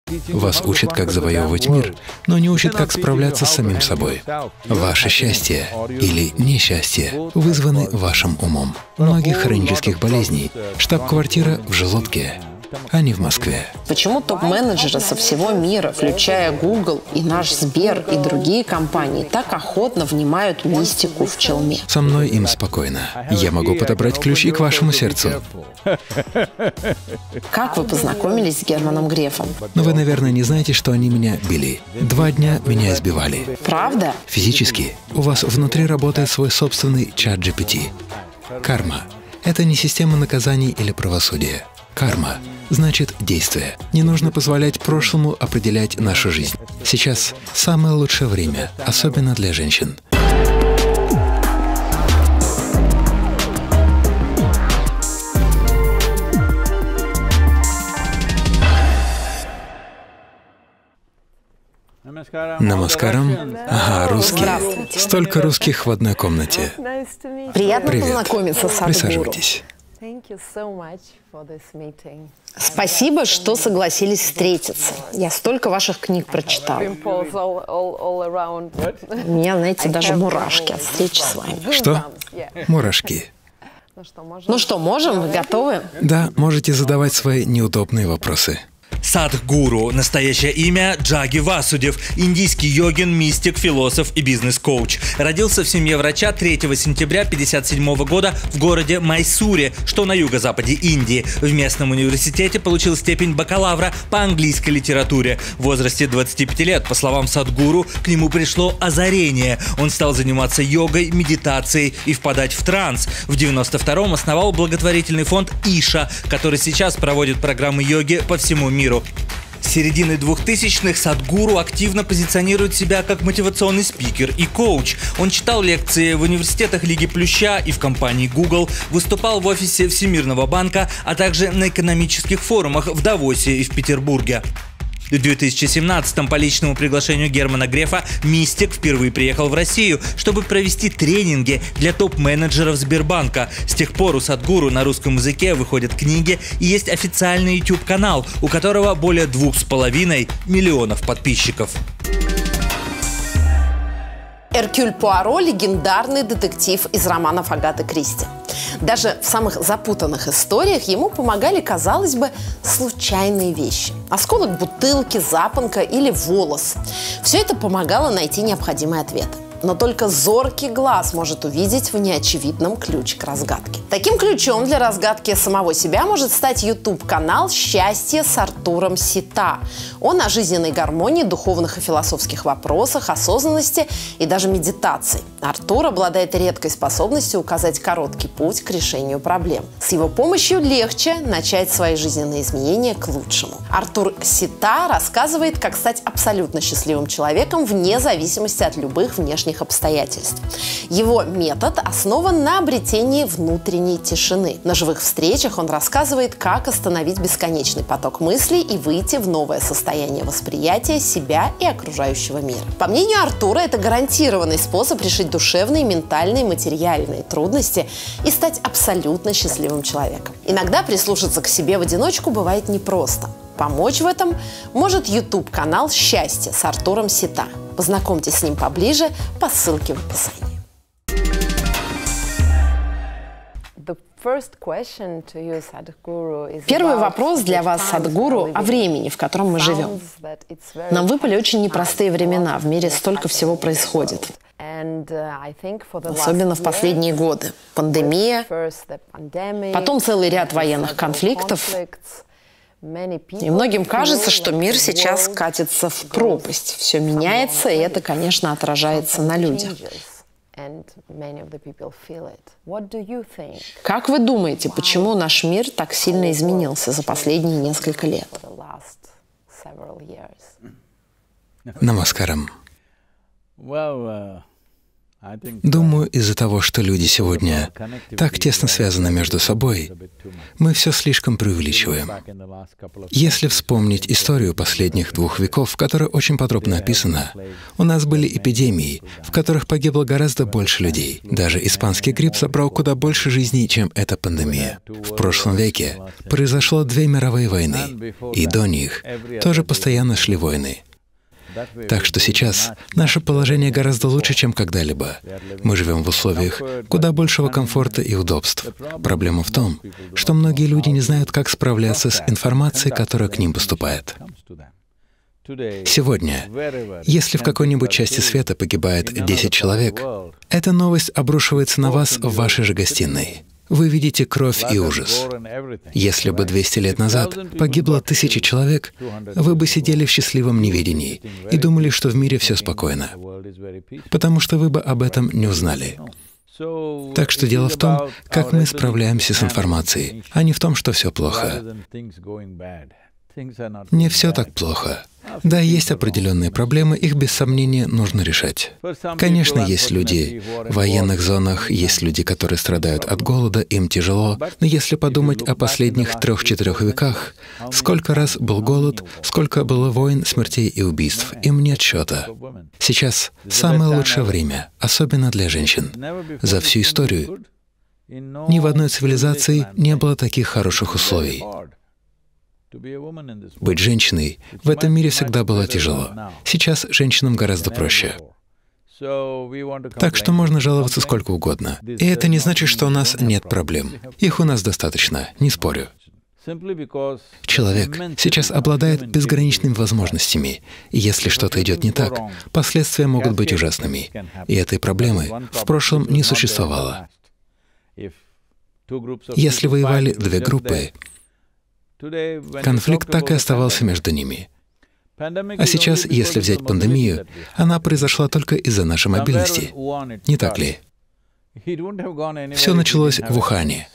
Вас учат, как завоевывать мир, но не учат, как справляться с самим собой. Ваше счастье или несчастье вызваны вашим умом. Многих хронических болезней штаб-квартира в желудке, а не в Москве. Почему топ-менеджеры со всего мира, включая Google и наш Сбер и другие компании, так охотно внимают мистику в челме? Со мной им спокойно. Я могу подобрать ключ и к вашему сердцу. Как вы познакомились с Германом Грефом? Но вы, наверное, не знаете, что они меня били. 2 дня меня избивали. Правда? Физически. У вас внутри работает свой собственный чат GPT. Карма — это не система наказаний или правосудия. Карма значит действие. Не нужно позволять прошлому определять нашу жизнь. Сейчас самое лучшее время, особенно для женщин. Намаскарам. Ага, русские. Столько русских в одной комнате. Приятно Привет. познакомиться с Садхгуру. Присаживайтесь. Спасибо, что согласились встретиться. Я столько ваших книг прочитала. У меня, знаете, даже мурашки от встречи с вами. Что? Мурашки. Ну что, можем? Вы готовы? Да, можете задавать свои неудобные вопросы. Садхгуру. Настоящее имя Джаги Васудев. Индийский йогин, мистик, философ и бизнес-коуч. Родился в семье врача 3 сентября 1957 года в городе Майсуре, что на юго-западе Индии. В местном университете получил степень бакалавра по английской литературе. В возрасте 25 лет, по словам Садхгуру, к нему пришло озарение. Он стал заниматься йогой, медитацией и впадать в транс. В 1992-м основал благотворительный фонд Иша, который сейчас проводит программы йоги по всему миру. С середины 2000-х Садхгуру активно позиционирует себя как мотивационный спикер и коуч. Он читал лекции в университетах Лиги Плюща и в компании Google, выступал в офисе Всемирного банка, а также на экономических форумах в Давосе и в Петербурге. В 2017-м по личному приглашению Германа Грефа мистик впервые приехал в Россию, чтобы провести тренинги для топ-менеджеров Сбербанка. С тех пор у Садхгуру на русском языке выходят книги и есть официальный YouTube-канал, у которого более 2,5 миллионов подписчиков. Эркюль Пуаро – легендарный детектив из романов Агаты Кристи. Даже в самых запутанных историях ему помогали, казалось бы, случайные вещи. Осколок бутылки, запонка или волос. Все это помогало найти необходимый ответ. Но только зоркий глаз может увидеть в неочевидном ключ к разгадке. Таким ключом для разгадки самого себя может стать YouTube-канал «Счастье» с Артуром Сита. Он о жизненной гармонии, духовных и философских вопросах, осознанности и даже медитации. Артур обладает редкой способностью указать короткий путь к решению проблем. С его помощью легче начать свои жизненные изменения к лучшему. Артур Сита рассказывает, как стать абсолютно счастливым человеком вне зависимости от любых внешних обстоятельств. Его метод основан на обретении внутренней тишины. На живых встречах он рассказывает, как остановить бесконечный поток мыслей и выйти в новое состояние восприятия себя и окружающего мира. По мнению Артура, это гарантированный способ решить душевные, ментальные, материальные трудности и стать абсолютно счастливым человеком. Иногда прислушаться к себе в одиночку бывает непросто. Помочь в этом может YouTube-канал «Счастье» с Артуром Сита. Познакомьтесь с ним поближе по ссылке в описании. Первый вопрос для вас, Садхгуру, о времени, в котором мы живем. Нам выпали очень непростые времена, в мире столько всего происходит. Особенно в последние годы. Пандемия, потом целый ряд военных конфликтов. И многим кажется, что мир сейчас катится в пропасть. Все меняется, и это, конечно, отражается на людях. Как вы думаете, почему наш мир так сильно изменился за последние несколько лет? Намаскарам. Думаю, из-за того, что люди сегодня так тесно связаны между собой, мы все слишком преувеличиваем. Если вспомнить историю последних 2 веков, которая очень подробно описана, у нас были эпидемии, в которых погибло гораздо больше людей. Даже испанский грипп забрал куда больше жизней, чем эта пандемия. В прошлом веке произошло 2 мировые войны, и до них тоже постоянно шли войны. Так что сейчас наше положение гораздо лучше, чем когда-либо. Мы живем в условиях куда большего комфорта и удобств. Проблема в том, что многие люди не знают, как справляться с информацией, которая к ним поступает. Сегодня, если в какой-нибудь части света погибает 10 человек, эта новость обрушивается на вас в вашей же гостиной. Вы видите кровь и ужас. Если бы 200 лет назад погибло 1000 человек, вы бы сидели в счастливом неведении и думали, что в мире все спокойно, потому что вы бы об этом не узнали. Так что дело в том, как мы справляемся с информацией, а не в том, что все плохо. Не все так плохо. Да, есть определенные проблемы, их без сомнения нужно решать. Конечно, есть люди в военных зонах, есть люди, которые страдают от голода, им тяжело, но если подумать о последних 3-4 веках, сколько раз был голод, сколько было войн, смертей и убийств, им нет счета. Сейчас самое лучшее время, особенно для женщин. За всю историю ни в одной цивилизации не было таких хороших условий. Быть женщиной в этом мире всегда было тяжело. Сейчас женщинам гораздо проще. Так что можно жаловаться сколько угодно. И это не значит, что у нас нет проблем. Их у нас достаточно, не спорю. Человек сейчас обладает безграничными возможностями, и если что-то идет не так, последствия могут быть ужасными. И этой проблемы в прошлом не существовало. Если воевали 2 группы, конфликт так и оставался между ними. А сейчас, если взять пандемию, она произошла только из-за нашей мобильности. Не так ли? Все началось в Ухане.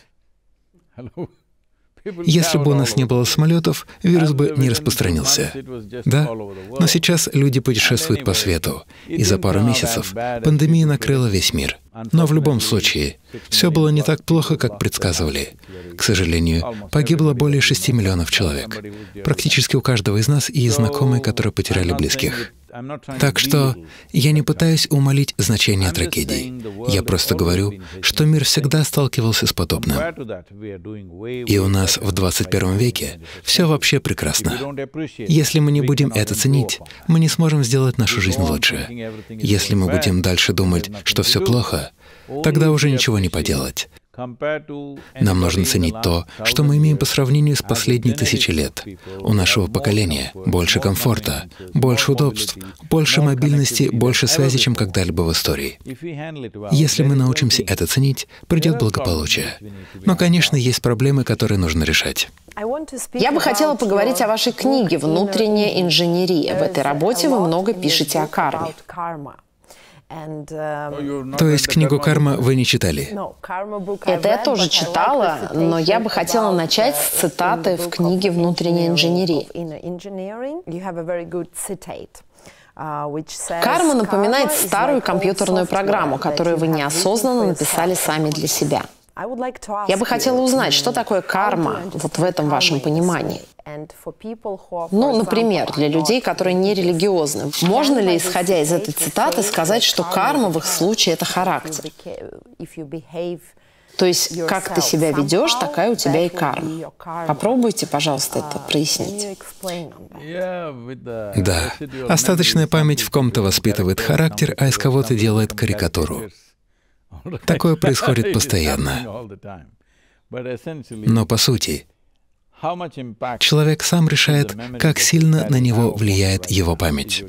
Если бы у нас не было самолетов, вирус бы не распространился. Да? Но сейчас люди путешествуют по свету, и за пару месяцев пандемия накрыла весь мир. Но в любом случае, все было не так плохо, как предсказывали. К сожалению, погибло более 6 миллионов человек. Практически у каждого из нас есть знакомые, которые потеряли близких. Так что я не пытаюсь умалить значение трагедий. Я просто говорю, что мир всегда сталкивался с подобным. И у нас в 21 веке все вообще прекрасно. Если мы не будем это ценить, мы не сможем сделать нашу жизнь лучше. Если мы будем дальше думать, что все плохо, тогда уже ничего не поделать. Нам нужно ценить то, что мы имеем по сравнению с последними 1000 лет. У нашего поколения больше комфорта, больше удобств, больше мобильности, больше связи, чем когда-либо в истории. Если мы научимся это ценить, придет благополучие. Но, конечно, есть проблемы, которые нужно решать. Я бы хотела поговорить о вашей книге «Внутренняя инженерия». В этой работе вы много пишете о карме. То есть книгу «Карма» вы не читали? Это я тоже читала, но я бы хотела начать с цитаты в книге «Внутренняя инженерия». Карма напоминает старую компьютерную программу, которую вы неосознанно написали сами для себя. Я бы хотела узнать, что такое карма вот в этом вашем понимании. Ну, например, для людей, которые не религиозны. Можно ли, исходя из этой цитаты, сказать, что карма в их случае — это характер? То есть, как ты себя ведешь, такая у тебя и карма. Попробуйте, пожалуйста, это прояснить. Да. Остаточная память в ком-то воспитывает характер, а из кого-то делает карикатуру. Такое происходит постоянно. Но по сути, человек сам решает, как сильно на него влияет его память.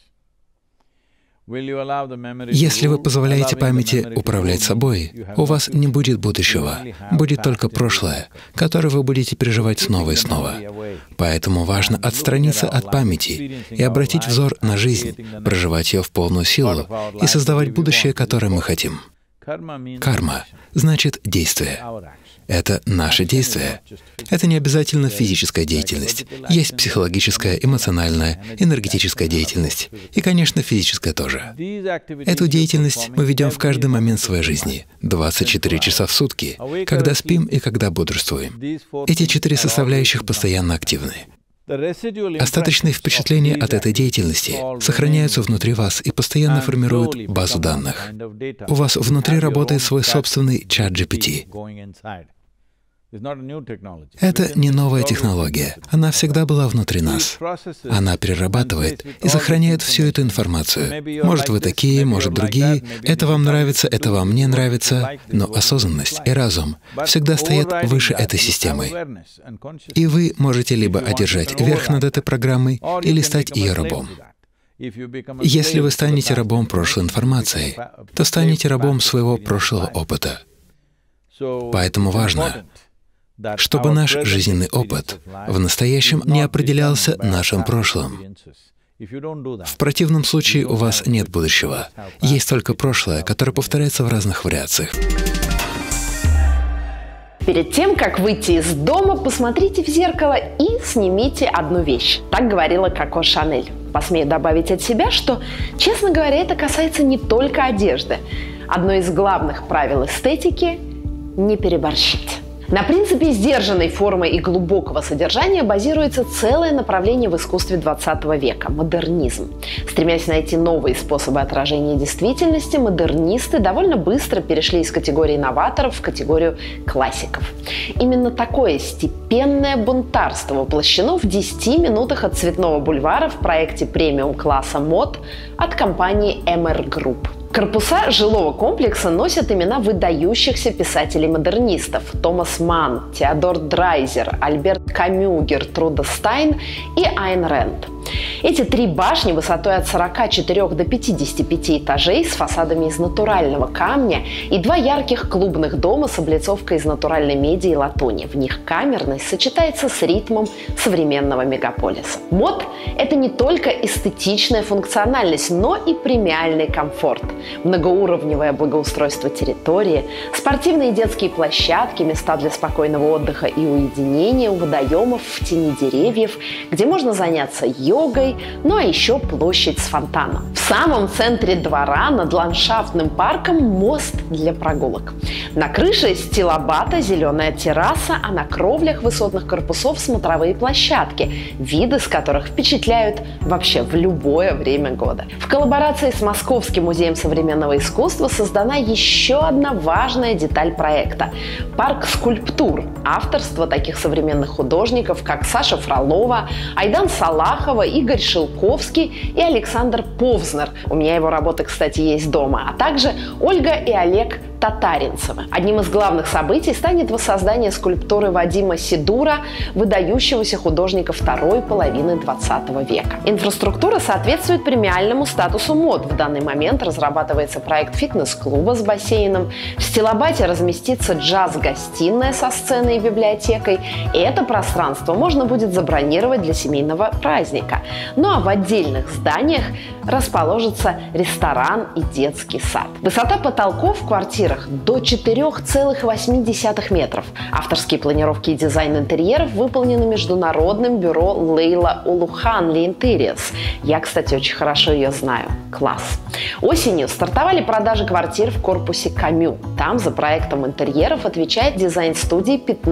Если вы позволяете памяти управлять собой, у вас не будет будущего, будет только прошлое, которое вы будете переживать снова и снова. Поэтому важно отстраниться от памяти и обратить взор на жизнь, проживать ее в полную силу и создавать будущее, которое мы хотим. Карма значит действие. Это наше действие. Это не обязательно физическая деятельность. Есть психологическая, эмоциональная, энергетическая деятельность. И, конечно, физическая тоже. Эту деятельность мы ведем в каждый момент своей жизни, 24 часа в сутки, когда спим и когда бодрствуем. Эти 4 составляющих постоянно активны. Остаточные впечатления от этой деятельности сохраняются внутри вас и постоянно формируют базу данных. У вас внутри работает свой собственный чат GPT. Это не новая технология. Она всегда была внутри нас. Она перерабатывает и сохраняет всю эту информацию. Может, вы такие, может, другие. Это вам нравится, это вам не нравится. Но осознанность и разум всегда стоят выше этой системы. И вы можете либо одержать верх над этой программой, или стать ее рабом. Если вы станете рабом прошлой информации, то станете рабом своего прошлого опыта. Поэтому важно, чтобы наш жизненный опыт в настоящем не определялся нашим прошлым. В противном случае у вас нет будущего. Есть только прошлое, которое повторяется в разных вариациях. Перед тем, как выйти из дома, посмотрите в зеркало и снимите одну вещь. Так говорила Коко Шанель. Посмею добавить от себя, что, честно говоря, это касается не только одежды. Одно из главных правил эстетики – не переборщить. На принципе сдержанной формы и глубокого содержания базируется целое направление в искусстве 20 века – модернизм. Стремясь найти новые способы отражения действительности, модернисты довольно быстро перешли из категории новаторов в категорию классиков. Именно такое степенное бунтарство воплощено в 10 минутах от Цветного бульвара в проекте премиум-класса мод от компании MR Group. Корпуса жилого комплекса носят имена выдающихся писателей-модернистов – Томас Манн, Теодор Драйзер, Альберт Камю, Гертруда Стайн и Айн Рэнд. Эти 3 башни высотой от 44 до 55 этажей с фасадами из натурального камня и 2 ярких клубных дома с облицовкой из натуральной меди и латуни. В них камерность сочетается с ритмом современного мегаполиса. Мод – это не только эстетичная функциональность, но и премиальный комфорт. Многоуровневое благоустройство территории, спортивные и детские площадки, места для спокойного отдыха и уединения у водоемов в тени деревьев, где можно заняться йогой, ну а еще площадь с фонтаном. В самом центре двора над ландшафтным парком мост для прогулок. На крыше стилобата зеленая терраса, а на кровлях высотных корпусов смотровые площадки, виды с которых впечатляют вообще в любое время года. В коллаборации с Московским музеем современного искусства создана еще одна важная деталь проекта – парк скульптур, авторство таких современных художников, как Саша Фролова, Айдан Салахова, Игорь Шелковский и Александр Повзнер. У меня его работы, кстати, есть дома. А также Ольга и Олег Татаринцевы. Одним из главных событий станет воссоздание скульптуры Вадима Сидура, выдающегося художника второй половины 20 века. Инфраструктура соответствует премиальному статусу мод. В данный момент разрабатывается проект фитнес-клуба с бассейном. В стилобате разместится джаз-гостиная со сценой и библиотекой. И это пространство можно будет забронировать для семейного праздника. Ну а в отдельных зданиях расположится ресторан и детский сад. Высота потолков в квартирах до 4,8 метров. Авторские планировки и дизайн интерьеров выполнены международным бюро Лейла Улуханли Interiors. Я, кстати, очень хорошо ее знаю. Класс. Осенью стартовали продажи квартир в корпусе Камю. Там за проектом интерьеров отвечает дизайн-студия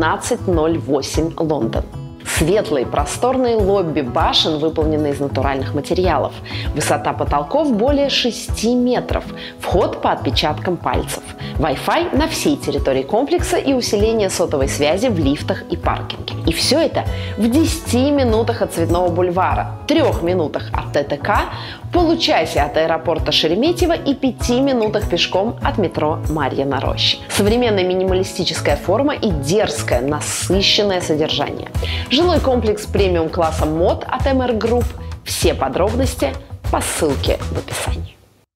1508 Лондон. Светлые просторные лобби башен выполнены из натуральных материалов. Высота потолков более 6 метров. Вход по отпечаткам пальцев. Wi-Fi на всей территории комплекса и усиление сотовой связи в лифтах и паркинге. И все это в 10 минутах от Цветного бульвара, 3 минутах от ТТК, получасе от аэропорта Шереметьево и 5 минутах пешком от метро Марьина на Роще. Современная минималистическая форма и дерзкое, насыщенное содержание. Жилой комплекс премиум-класса мод от MR Group. Все подробности по ссылке в описании.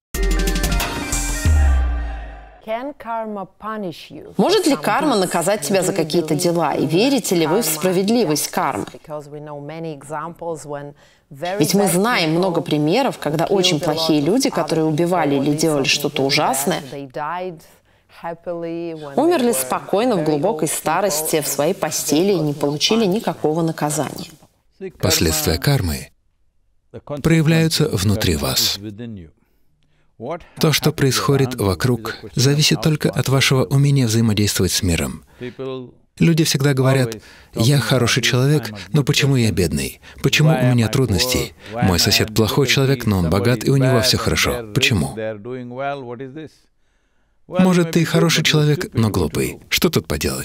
Может ли карма наказать тебя за какие-то дела? И верите ли вы в справедливость кармы? Ведь мы знаем много примеров, когда очень плохие люди, которые убивали или делали что-то ужасное, Умерли спокойно в глубокой старости в своей постели и не получили никакого наказания. Последствия кармы проявляются внутри вас. То, что происходит вокруг, зависит только от вашего умения взаимодействовать с миром. Люди всегда говорят: «Я хороший человек, но почему я бедный? Почему у меня трудности? Мой сосед плохой человек, но он богат, и у него все хорошо. Почему?» Может, ты хороший человек, но глупый. Что тут поделать?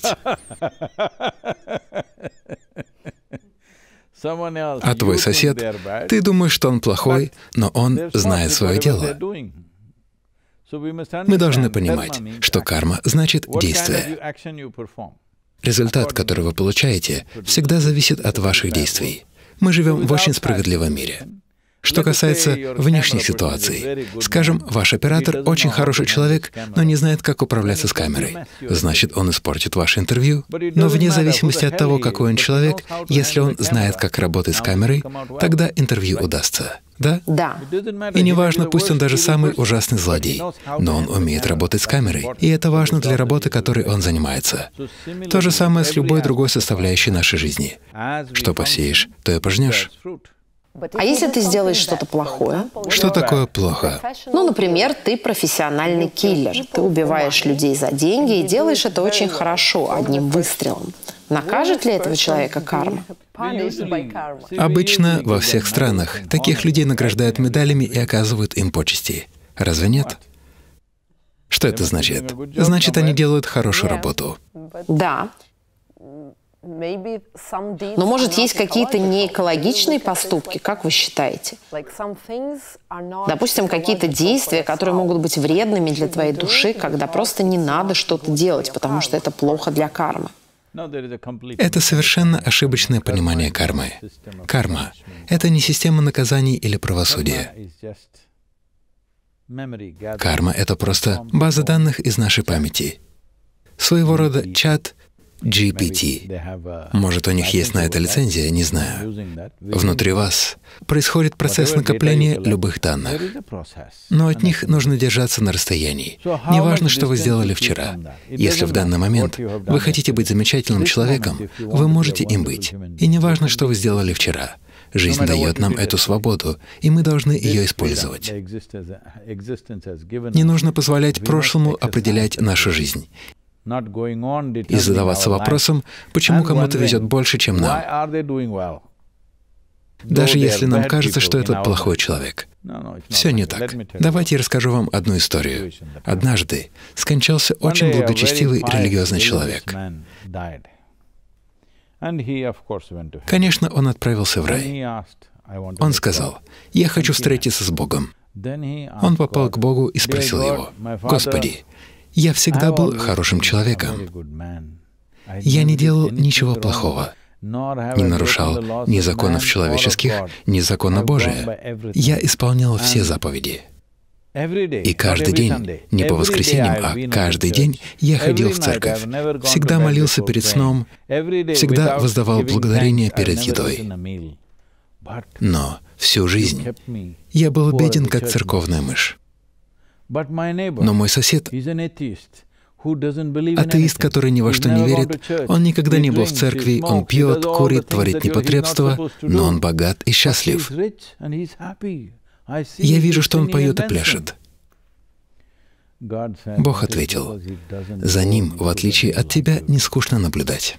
А твой сосед, ты думаешь, что он плохой, но он знает свое дело. Мы должны понимать, что карма значит действие. Результат, который вы получаете, всегда зависит от ваших действий. Мы живем в очень справедливом мире. Что касается внешних ситуаций, скажем, ваш оператор очень хороший человек, но не знает, как управляться с камерой. Значит, он испортит ваше интервью. Но вне зависимости от того, какой он человек, если он знает, как работать с камерой, тогда интервью удастся. Да? Да. И неважно, пусть он даже самый ужасный злодей, но он умеет работать с камерой, и это важно для работы, которой он занимается. То же самое с любой другой составляющей нашей жизни. Что посеешь, то и пожнешь. А если ты сделаешь что-то плохое? Что такое плохо? Ну, например, ты профессиональный киллер. Ты убиваешь людей за деньги и делаешь это очень хорошо, одним выстрелом. Накажет ли этого человека карма? Обычно во всех странах таких людей награждают медалями и оказывают им почести. Разве нет? Что это значит? Значит, они делают хорошую работу. Да. Но, может, есть какие-то неэкологичные поступки, как вы считаете? Допустим, какие-то действия, которые могут быть вредными для твоей души, когда просто не надо что-то делать, потому что это плохо для кармы. Это совершенно ошибочное понимание кармы. Карма — это не система наказаний или правосудия. Карма — это просто база данных из нашей памяти. Своего рода чат GPT. Может, у них есть на это лицензия, не знаю. Внутри вас происходит процесс накопления любых данных, но от них нужно держаться на расстоянии. Неважно, что вы сделали вчера. Если в данный момент вы хотите быть замечательным человеком, вы можете им быть. И неважно, что вы сделали вчера. Жизнь дает нам эту свободу, и мы должны ее использовать. Не нужно позволять прошлому определять нашу жизнь и задаваться вопросом, почему кому-то везет больше, чем нам, даже если нам кажется, что это плохой человек. Все не так. Давайте я расскажу вам одну историю. Однажды скончался очень благочестивый религиозный человек. Конечно, он отправился в рай. Он сказал: «Я хочу встретиться с Богом». Он попал к Богу и спросил Его: «Господи, я всегда был хорошим человеком. Я не делал ничего плохого, не нарушал ни законов человеческих, ни закона Божия. Я исполнял все заповеди. И каждый день, не по воскресеньям, а каждый день я ходил в церковь, всегда молился перед сном, всегда воздавал благодарение перед едой. Но всю жизнь я был беден, как церковная мышь. Но мой сосед, атеист, который ни во что не верит, он никогда не был в церкви, он пьет, курит, творит непотребство, но он богат и счастлив. Я вижу, что он поет и пляшет». Бог ответил: «За ним, в отличие от тебя, не скучно наблюдать».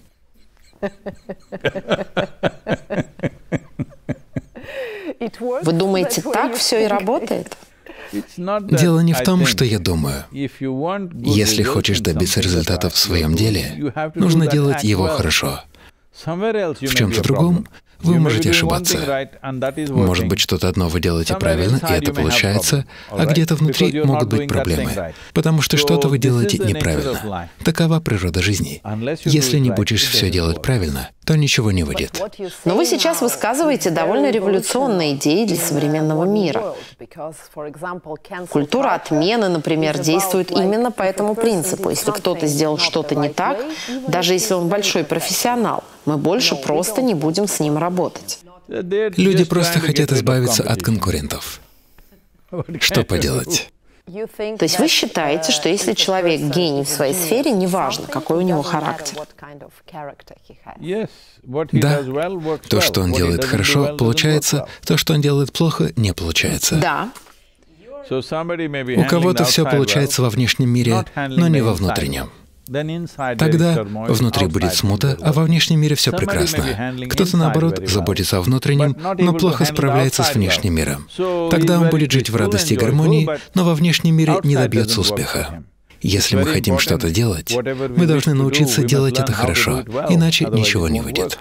Вы думаете, так все и работает? Дело не в том, что я думаю. Если хочешь добиться результатов в своем деле, нужно делать его хорошо. В чем-то другом вы можете ошибаться. Может быть, что-то одно вы делаете правильно, и это получается, а где-то внутри могут быть проблемы, потому что что-то вы делаете неправильно. Такова природа жизни. Если не будешь все делать правильно, то ничего не выйдет. Но вы сейчас высказываете довольно революционные идеи для современного мира. Культура отмены, например, действует именно по этому принципу. Если кто-то сделал что-то не так, даже если он большой профессионал, мы больше просто не будем с ним работать. Люди просто хотят избавиться от конкурентов. Что поделать? То есть вы считаете, что если человек гений в своей сфере, неважно, какой у него характер? Да. То, что он делает хорошо, получается. То, что он делает плохо, не получается. Да. У кого-то все получается во внешнем мире, но не во внутреннем. Тогда внутри будет смута, а во внешнем мире все прекрасно. Кто-то, наоборот, заботится о внутреннем, но плохо справляется с внешним миром. Тогда он будет жить в радости и гармонии, но во внешнем мире не добьется успеха. Если мы хотим что-то делать, мы должны научиться делать это хорошо, иначе ничего не выйдет.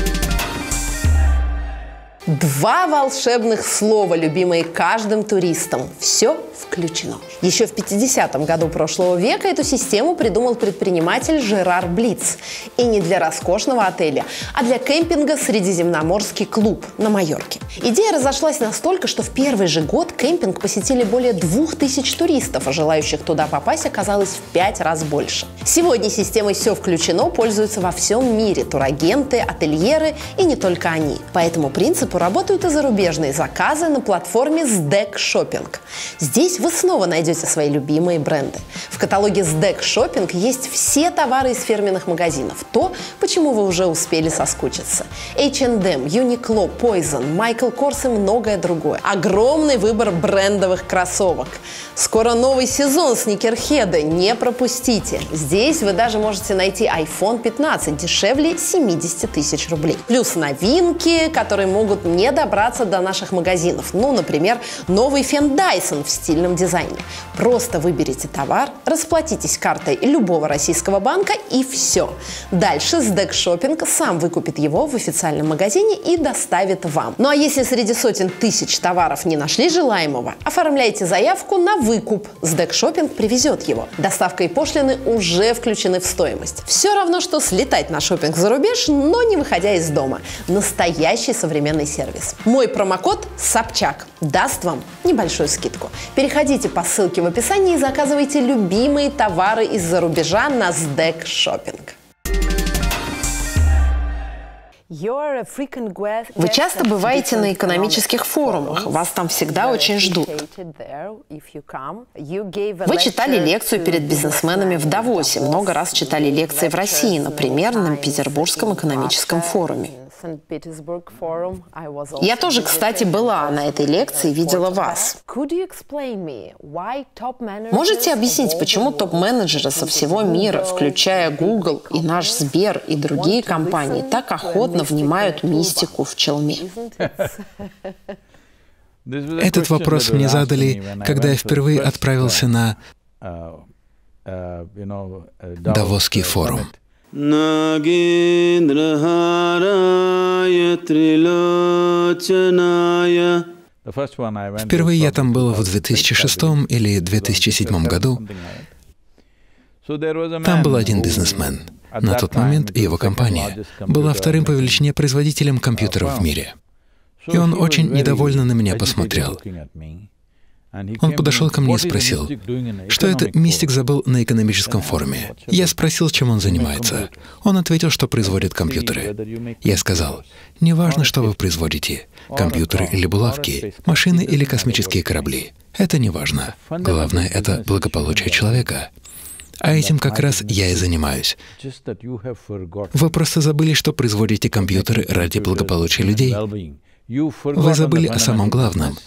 Два волшебных слова, любимые каждым туристом. Все включено. Еще в 50-м году прошлого века эту систему придумал предприниматель Жерар Блиц. И не для роскошного отеля, а для кемпинга «Средиземноморский клуб» на Майорке. Идея разошлась настолько, что в первый же год кемпинг посетили более 2000 туристов, а желающих туда попасть оказалось в 5 раз больше. Сегодня системой «Все включено» пользуются во всем мире турагенты, ательеры и не только они. По этому принципу работают и зарубежные заказы на платформе SDEC Shopping. Здесь вы снова найдете свои любимые бренды. В каталоге SDEC Shopping есть все товары из фирменных магазинов. То, почему вы уже успели соскучиться. H&M, Uniqlo, Poison, Michael Kors и многое другое. Огромный выбор брендовых кроссовок. Скоро новый сезон сникерхеда, не пропустите. Здесь вы даже можете найти iPhone 15 дешевле 70 тысяч рублей. Плюс новинки, которые могут не добраться до наших магазинов. Ну, например, новый фен Dyson в стильном дизайне. Просто выберите товар, расплатитесь картой любого российского банка и все. Дальше SDEC Shopping сам выкупит его в официальном магазине и доставит вам. Ну а если среди сотен тысяч товаров не нашли желаемого, оформляйте заявку на выкуп. SDEC Shopping привезет его. Доставка и пошлины уже включены в стоимость. Все равно, что слетать на шопинг за рубеж, но не выходя из дома. Настоящий современный сервис. Мой промокод СОБЧАК даст вам небольшую скидку. Переходите по ссылке в описании и заказывайте любимые товары из-за рубежа на SDEC Shopping. Вы часто бываете на экономических форумах, вас там всегда очень ждут. Вы читали лекцию перед бизнесменами в Давосе, много раз читали лекции в России, например, на Петербургском экономическом форуме. Я тоже, кстати, была на этой лекции и видела вас. Можете объяснить, почему топ-менеджеры со всего мира, включая Google и наш Сбер и другие компании, так охотно внимают мистику в челме? Этот вопрос мне задали, когда я впервые отправился на Давосский форум. Впервые я там был в 2006 или 2007 году. Там был один бизнесмен. На тот момент его компания была вторым по величине производителем компьютеров в мире. И он очень недовольно на меня посмотрел. Он подошел ко мне и спросил, что это мистик забыл на экономическом форуме. Я спросил, чем он занимается. Он ответил, что производит компьютеры. Я сказал, неважно, что вы производите, компьютеры или булавки, машины или космические корабли. Это не важно. Главное — это благополучие человека. А этим как раз я и занимаюсь. Вы просто забыли, что производите компьютеры ради благополучия людей. Вы забыли о самом главном.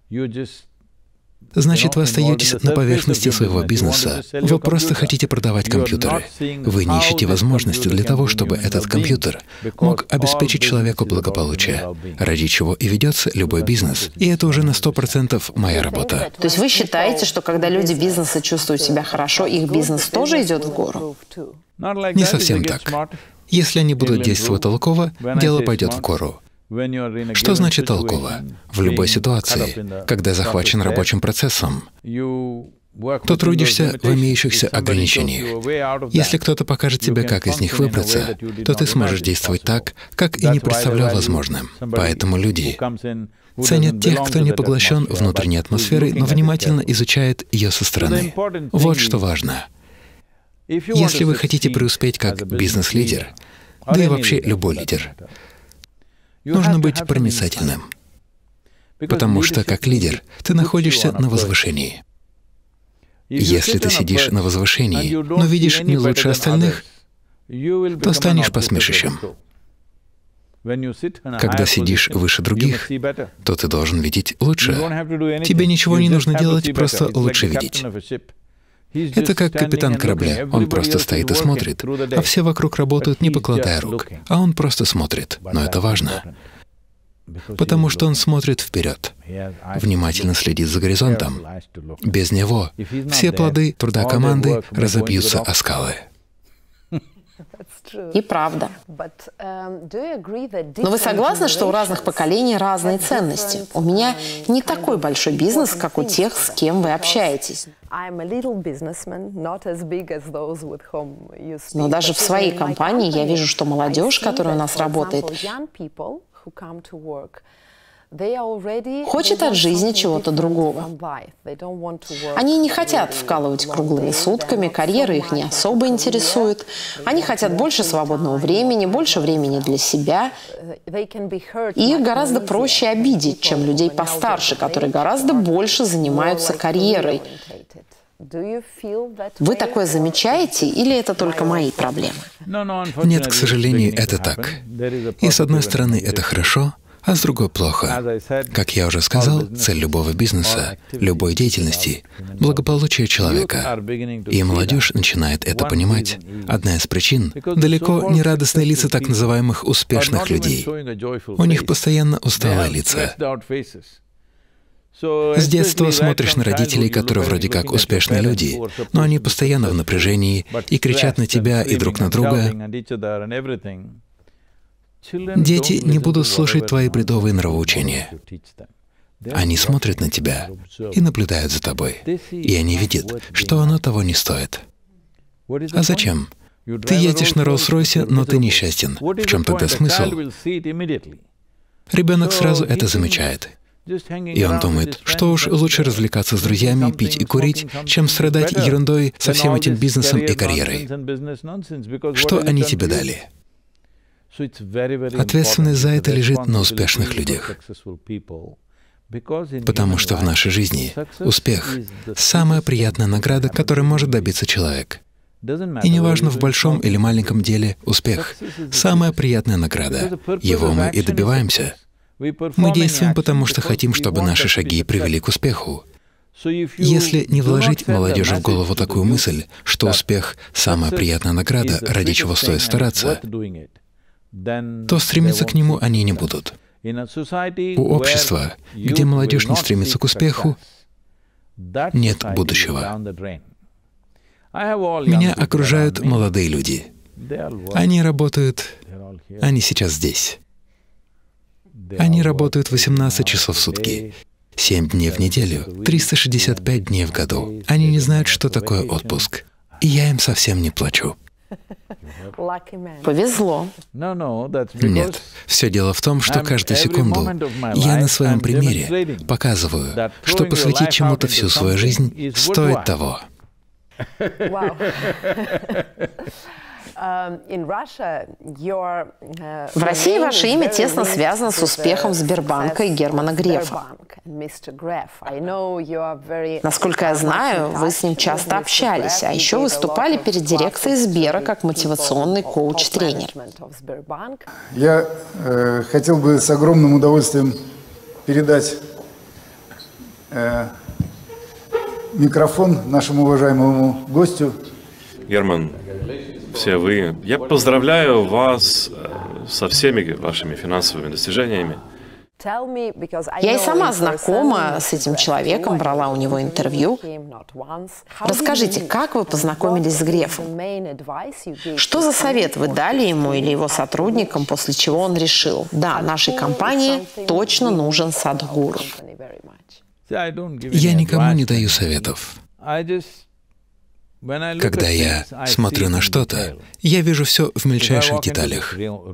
Значит, вы остаетесь на поверхности своего бизнеса. Вы просто хотите продавать компьютеры. Вы не ищете возможности для того, чтобы этот компьютер мог обеспечить человеку благополучие, ради чего и ведется любой бизнес. И это уже на 100% моя работа. То есть вы считаете, что когда люди бизнеса чувствуют себя хорошо, их бизнес тоже идет в гору? Не совсем так. Если они будут действовать толково, дело пойдет в гору. Что значит толково? В любой ситуации, когда захвачен рабочим процессом, то трудишься в имеющихся ограничениях. Если кто-то покажет тебе, как из них выбраться, то ты сможешь действовать так, как и не представлял возможным. Поэтому люди ценят тех, кто не поглощен внутренней атмосферой, но внимательно изучает ее со стороны. Вот что важно. Если вы хотите преуспеть как бизнес-лидер, да и вообще любой лидер, нужно быть проницательным, потому что как лидер ты находишься на возвышении. Если ты сидишь на возвышении, но видишь не лучше остальных, то станешь посмешищем. Когда сидишь выше других, то ты должен видеть лучше. Тебе ничего не нужно делать, просто лучше видеть. Это как капитан корабля. Он просто стоит и смотрит, а все вокруг работают, не покладая рук. А он просто смотрит. Но это важно, потому что он смотрит вперед, внимательно следит за горизонтом. Без него все плоды труда команды разобьются о скалы. И правда. Но вы согласны, что у разных поколений разные ценности? У меня не такой большой бизнес, как у тех, с кем вы общаетесь. Но даже в своей компании я вижу, что молодежь, которая у нас работает, хочет от жизни чего-то другого. Они не хотят вкалывать круглыми сутками, карьера их не особо интересует. Они хотят больше свободного времени, больше времени для себя. И их гораздо проще обидеть, чем людей постарше, которые гораздо больше занимаются карьерой. Вы такое замечаете, или это только мои проблемы? Нет, к сожалению, это так. И с одной стороны, это хорошо, а с другой — плохо. Как я уже сказал, цель любого бизнеса, любой деятельности — благополучие человека. И молодежь начинает это понимать. Одна из причин — далеко не радостные лица так называемых успешных людей. У них постоянно усталые лица. С детства смотришь на родителей, которые вроде как успешные люди, но они постоянно в напряжении и кричат на тебя и друг на друга. Дети не будут слушать твои бредовые нравоучения. Они смотрят на тебя и наблюдают за тобой, и они видят, что оно того не стоит. А зачем? Ты едешь на Роллс-Ройсе, но ты несчастен. В чем тогда смысл? Ребенок сразу это замечает. И он думает, что уж лучше развлекаться с друзьями, пить и курить, чем страдать ерундой со всем этим бизнесом и карьерой. Что они тебе дали? Ответственность за это лежит на успешных людях. Потому что в нашей жизни успех — самая приятная награда, которой может добиться человек. И неважно, в большом или маленьком деле, успех — самая приятная награда. Его мы и добиваемся. Мы действуем, потому что хотим, чтобы наши шаги привели к успеху. Если не вложить молодежи в голову такую мысль, что успех — самая приятная награда, ради чего стоит стараться, то стремиться к нему они не будут. У общества, где молодежь не стремится к успеху, нет будущего. Меня окружают молодые люди. Они работают, они сейчас здесь. Они работают 18 часов в сутки, 7 дней в неделю, 365 дней в году. Они не знают, что такое отпуск. И я им совсем не плачу. Повезло. Нет. Все дело в том, что каждую секунду я на своем примере показываю, что посвятить чему-то всю свою жизнь стоит того. В России ваше имя тесно связано с успехом Сбербанка и Германа Грефа. Насколько я знаю, вы с ним часто общались, а еще выступали перед дирекцией Сбера как мотивационный коуч-тренер. Я хотел бы с огромным удовольствием передать микрофон нашему уважаемому гостю. Герман, все вы. Я поздравляю вас со всеми вашими финансовыми достижениями. Я и сама знакома с этим человеком, брала у него интервью. Расскажите, как вы познакомились с Грефом? Что за совет вы дали ему или его сотрудникам, после чего он решил: да, нашей компании точно нужен садхгуру? Я никому не даю советов. Когда я смотрю на что-то, я вижу все в мельчайших деталях.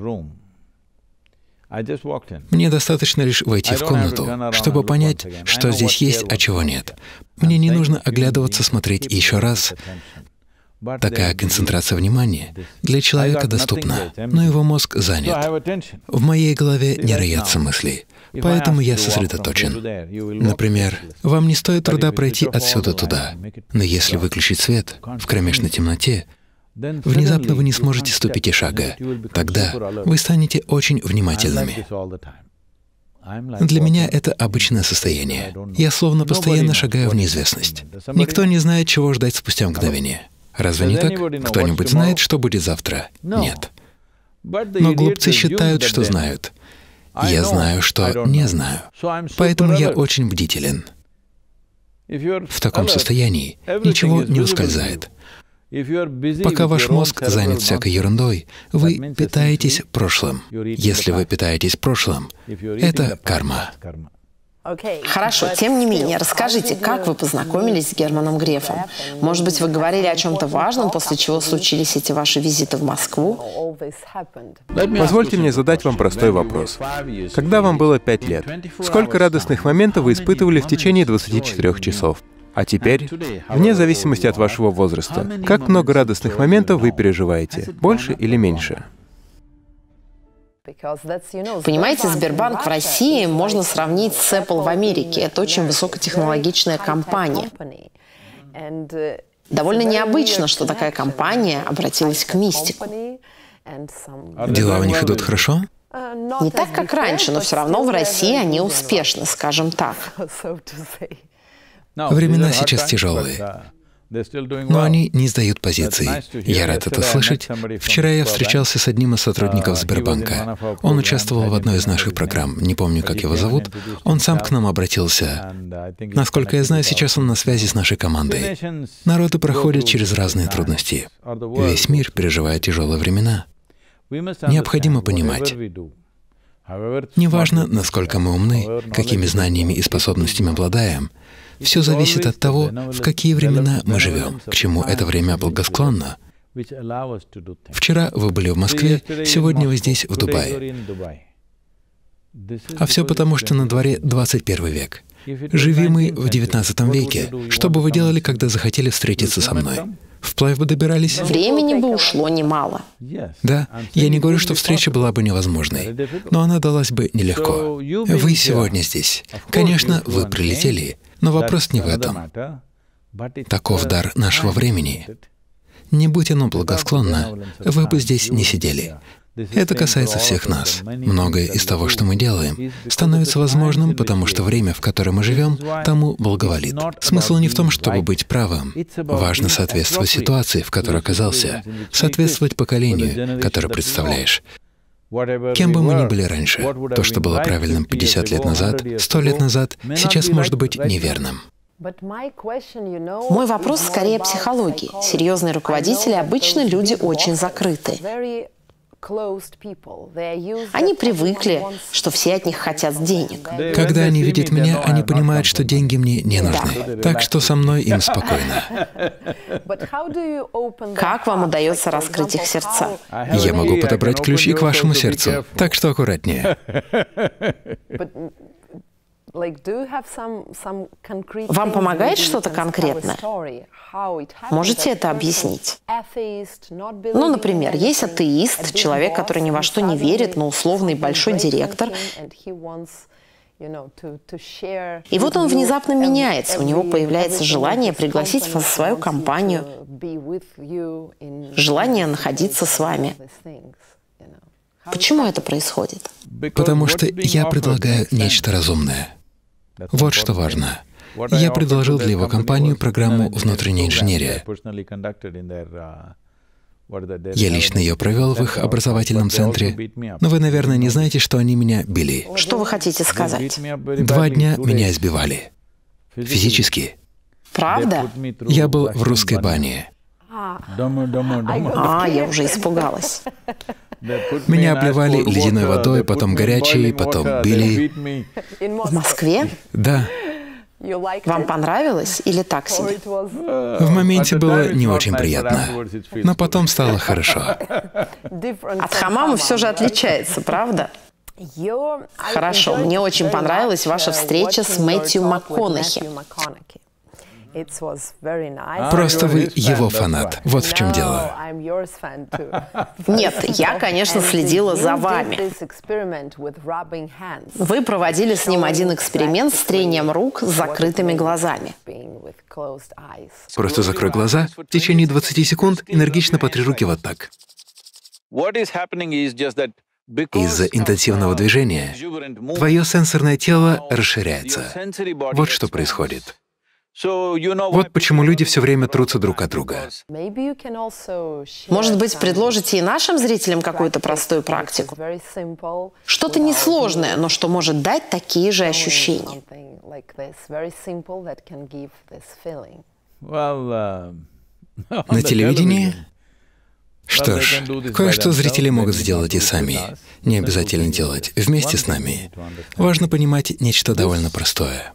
Мне достаточно лишь войти в комнату, чтобы понять, что здесь есть, а чего нет. Мне не нужно оглядываться, смотреть еще раз. Такая концентрация внимания для человека доступна, но его мозг занят. В моей голове не роятся мысли, Поэтому я сосредоточен. Например, вам не стоит труда пройти отсюда туда, но если выключить свет в кромешной темноте, внезапно вы не сможете ступить и шага. Тогда вы станете очень внимательными. Для меня это обычное состояние. Я словно постоянно шагаю в неизвестность. Никто не знает, чего ждать спустя мгновение. Разве не так? Кто-нибудь знает, что будет завтра? Нет. Но глупцы считают, что знают. Я знаю, что не знаю. Поэтому я очень бдителен. В таком состоянии ничего не ускользает. Пока ваш мозг занят всякой ерундой, вы питаетесь прошлым. Если вы питаетесь прошлым, это карма. Хорошо, тем не менее, расскажите, как вы познакомились с Германом Грефом? Может быть, вы говорили о чем-то важном, после чего случились эти ваши визиты в Москву? Позвольте мне задать вам простой вопрос. Когда вам было 5 лет, сколько радостных моментов вы испытывали в течение 24 часов? А теперь, вне зависимости от вашего возраста, как много радостных моментов вы переживаете? Больше или меньше? Понимаете, Сбербанк в России можно сравнить с Apple в Америке. Это очень высокотехнологичная компания. Довольно необычно, что такая компания обратилась к мистику. Дела у них идут хорошо? Не так, как раньше, но все равно в России они успешны, скажем так. Времена сейчас тяжелые, но они не сдают позиции. Я рад это слышать. Вчера я встречался с одним из сотрудников Сбербанка. Он участвовал в одной из наших программ, не помню, как его зовут. Он сам к нам обратился. Насколько я знаю, сейчас он на связи с нашей командой. Народы проходят через разные трудности. Весь мир переживает тяжелые времена. Необходимо понимать. Неважно, насколько мы умны, какими знаниями и способностями обладаем, все зависит от того, в какие времена мы живем, к чему это время благосклонно. Вчера вы были в Москве, сегодня вы здесь, в Дубае. А все потому, что на дворе 21 век. Живи мы в 19 веке. Что бы вы делали, когда захотели встретиться со мной? Вплавь бы добирались? Времени бы ушло немало. Да, я не говорю, что встреча была бы невозможной, но она далась бы нелегко. Вы сегодня здесь. Конечно, вы прилетели, но вопрос не в этом. Таков дар нашего времени. Не будь оно благосклонно, вы бы здесь не сидели. Это касается всех нас. Многое из того, что мы делаем, становится возможным, потому что время, в котором мы живем, тому благоволит. Смысл не в том, чтобы быть правым. Важно соответствовать ситуации, в которой оказался, соответствовать поколению, которое представляешь. Кем бы мы ни были раньше, то, что было правильным 50 лет назад, 100 лет назад, сейчас может быть неверным. Мой вопрос скорее о психологии. Серьезные руководители обычно люди очень закрыты. Они привыкли, что все от них хотят денег. Когда они видят меня, они понимают, что деньги мне не нужны. Так что со мной им спокойно. Как вам удается раскрыть их сердца? Я могу подобрать ключ и к вашему сердцу, так что аккуратнее. Вам помогает что-то конкретное? Можете это объяснить? Ну, например, есть атеист, человек, который ни во что не верит, но условный большой директор. И вот он внезапно меняется, у него появляется желание пригласить вас в свою компанию, желание находиться с вами. Почему это происходит? Потому что я предлагаю нечто разумное. Вот что важно. Я предложил для его компании программу «Внутренняя инженерия». Я лично ее провел в их образовательном центре, но вы, наверное, не знаете, что они меня били. Что вы хотите сказать? 2 дня меня избивали. Физически. Правда? Я был в русской бане. Я уже испугалась. Меня обливали ледяной водой, потом горячей, потом били. В Москве? Да. Вам понравилось или так себе? В моменте было не очень приятно, но потом стало хорошо. От хамама все же отличается, правда? Хорошо, мне очень понравилась ваша встреча с Мэтью МакКонахи. Просто вы его фанат. Вот в чем дело. Нет, я, конечно, следила за вами. Вы проводили с ним один эксперимент с трением рук с закрытыми глазами. Просто закрой глаза, в течение 20 секунд энергично потри руки вот так. Из-за интенсивного движения твое сенсорное тело расширяется. Вот что происходит. Вот почему люди все время трутся друг от друга. Может быть, предложите и нашим зрителям какую-то простую практику? Что-то несложное, но что может дать такие же ощущения. На телевидении? Что ж, кое-что зрители могут сделать и сами. Не обязательно делать вместе с нами. Важно понимать нечто довольно простое.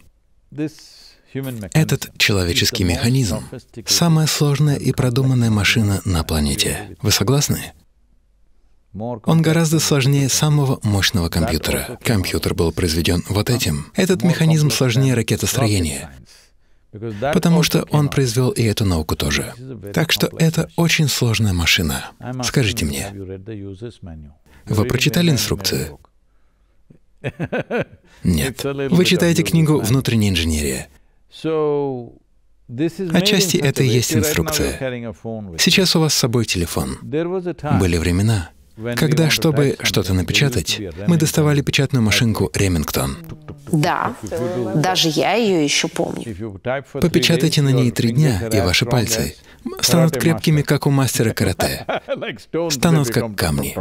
Этот человеческий механизм — самая сложная и продуманная машина на планете. Вы согласны? Он гораздо сложнее самого мощного компьютера. Компьютер был произведен вот этим. Этот механизм сложнее ракетостроения, потому что он произвел и эту науку тоже. Так что это очень сложная машина. Скажите мне, вы прочитали инструкцию? Нет. Вы читаете книгу «Внутренняя инженерия». Отчасти это и есть инструкция. Сейчас у вас с собой телефон. Были времена, когда, чтобы что-то напечатать, мы доставали печатную машинку Ремингтон. Да, даже я ее еще помню. Попечатайте на ней 3 дня, и ваши пальцы станут крепкими, как у мастера карате, станут как камни.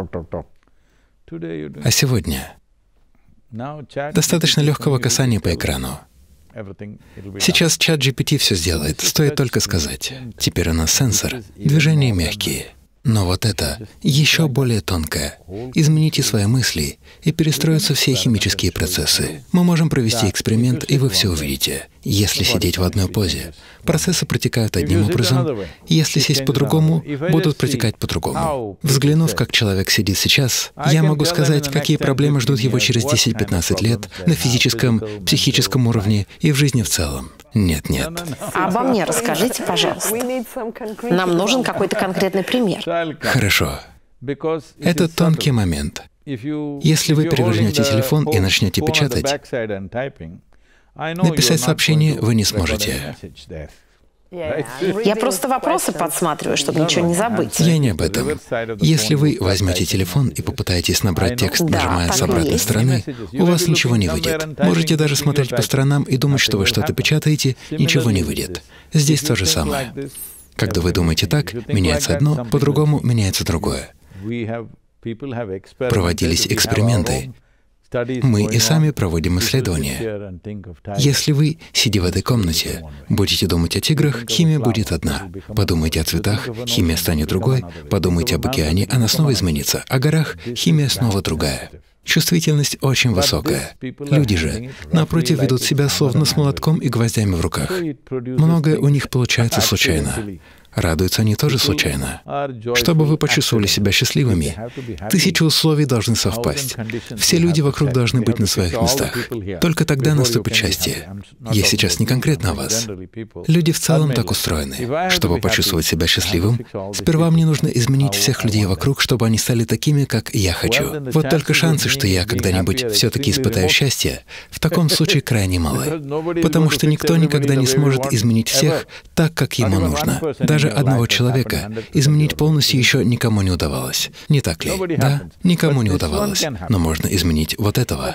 А сегодня достаточно легкого касания по экрану. Сейчас чат GPT все сделает, стоит только сказать. Теперь у нас сенсор, движения мягкие. Но вот это еще более тонкое. Измените свои мысли, и перестроятся все химические процессы. Мы можем провести эксперимент, и вы все увидите. Если сидеть в одной позе, процессы протекают одним образом. Если сесть по-другому, будут протекать по-другому. Взглянув, как человек сидит сейчас, я могу сказать, какие проблемы ждут его через 10-15 лет на физическом, психическом уровне и в жизни в целом. Нет. А обо мне расскажите, пожалуйста. Нам нужен какой-то конкретный пример. Хорошо. Это тонкий момент. Если вы перевернете телефон и начнете печатать, написать сообщение вы не сможете. Я просто вопросы подсматриваю, чтобы ничего не забыть. Я не об этом. Если вы возьмете телефон и попытаетесь набрать текст, нажимая с обратной стороны, у вас ничего не выйдет. Можете даже смотреть по сторонам и думать, что вы что-то печатаете, ничего не выйдет. Здесь то же самое. Когда вы думаете так, меняется одно, по-другому меняется другое. Проводились эксперименты. Мы и сами проводим исследования. Если вы, сидя в этой комнате, будете думать о тиграх, химия будет одна. Подумайте о цветах, химия станет другой. Подумайте об океане, она снова изменится. О горах, химия снова другая. Чувствительность очень высокая. Люди же, напротив, ведут себя словно с молотком и гвоздями в руках. Многое у них получается случайно. Радуются они тоже случайно. Чтобы вы почувствовали себя счастливыми, 1000 условий должны совпасть. Все люди вокруг должны быть на своих местах. Только тогда наступит счастье. Я сейчас не конкретно о вас. Люди в целом так устроены. Чтобы почувствовать себя счастливым, сперва мне нужно изменить всех людей вокруг, чтобы они стали такими, как я хочу. Вот только шансы, что я когда-нибудь все-таки испытаю счастье, в таком случае крайне малы. Потому что никто никогда не сможет изменить всех так, как ему нужно. Даже одного человека изменить полностью еще никому не удавалось. Не так ли? Да, никому не удавалось. Но можно изменить вот этого.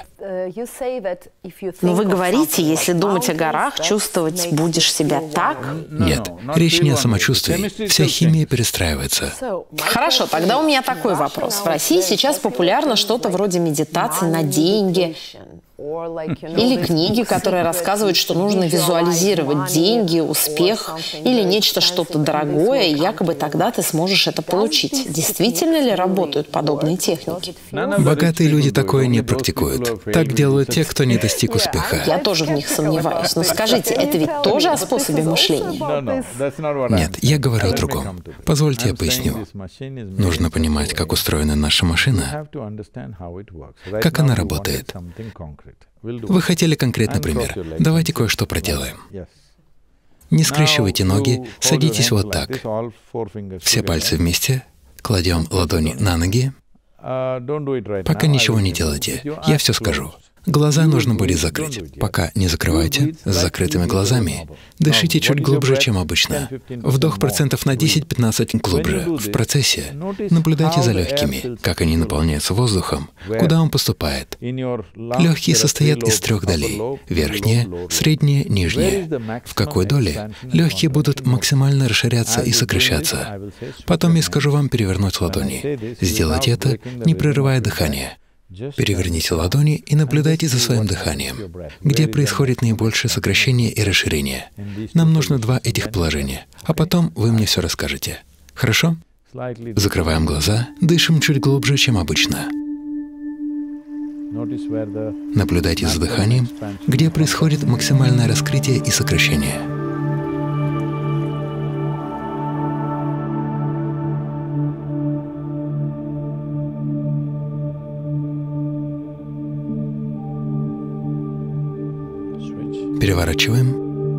Но вы говорите, если думать о горах, чувствовать будешь себя так? Нет, речь не о самочувствии. Вся химия перестраивается. Хорошо, тогда у меня такой вопрос. В России сейчас популярно что-то вроде медитации на деньги. Или книги, которые рассказывают, что нужно визуализировать деньги, успех или нечто что-то дорогое, и якобы тогда ты сможешь это получить. Действительно ли работают подобные техники? Богатые люди такое не практикуют. Так делают те, кто не достиг успеха. Я тоже в них сомневаюсь. Но скажите, это ведь тоже о способе мышления? Нет, я говорю о другом. Позвольте я поясню. Нужно понимать, как устроена наша машина, как она работает. Вы хотели конкретный пример. Давайте кое-что проделаем. Не скрещивайте ноги, садитесь вот так. Все пальцы вместе, кладем ладони на ноги. Пока ничего не делайте, я все скажу. Глаза нужно будет закрыть. Пока не закрывайте, с закрытыми глазами. Дышите чуть глубже, чем обычно. Вдох процентов на 10-15 глубже. В процессе наблюдайте за легкими, как они наполняются воздухом, куда он поступает. Легкие состоят из 3 долей — верхняя, средняя, нижняя. В какой доле легкие будут максимально расширяться и сокращаться. Потом я скажу вам перевернуть ладони. Сделайте это, не прерывая дыхание. Переверните ладони и наблюдайте за своим дыханием, где происходит наибольшее сокращение и расширение. Нам нужно 2 этих положения, а потом вы мне все расскажете. Хорошо? Закрываем глаза, дышим чуть глубже, чем обычно. Наблюдайте за дыханием, где происходит максимальное раскрытие и сокращение. Переворачиваем.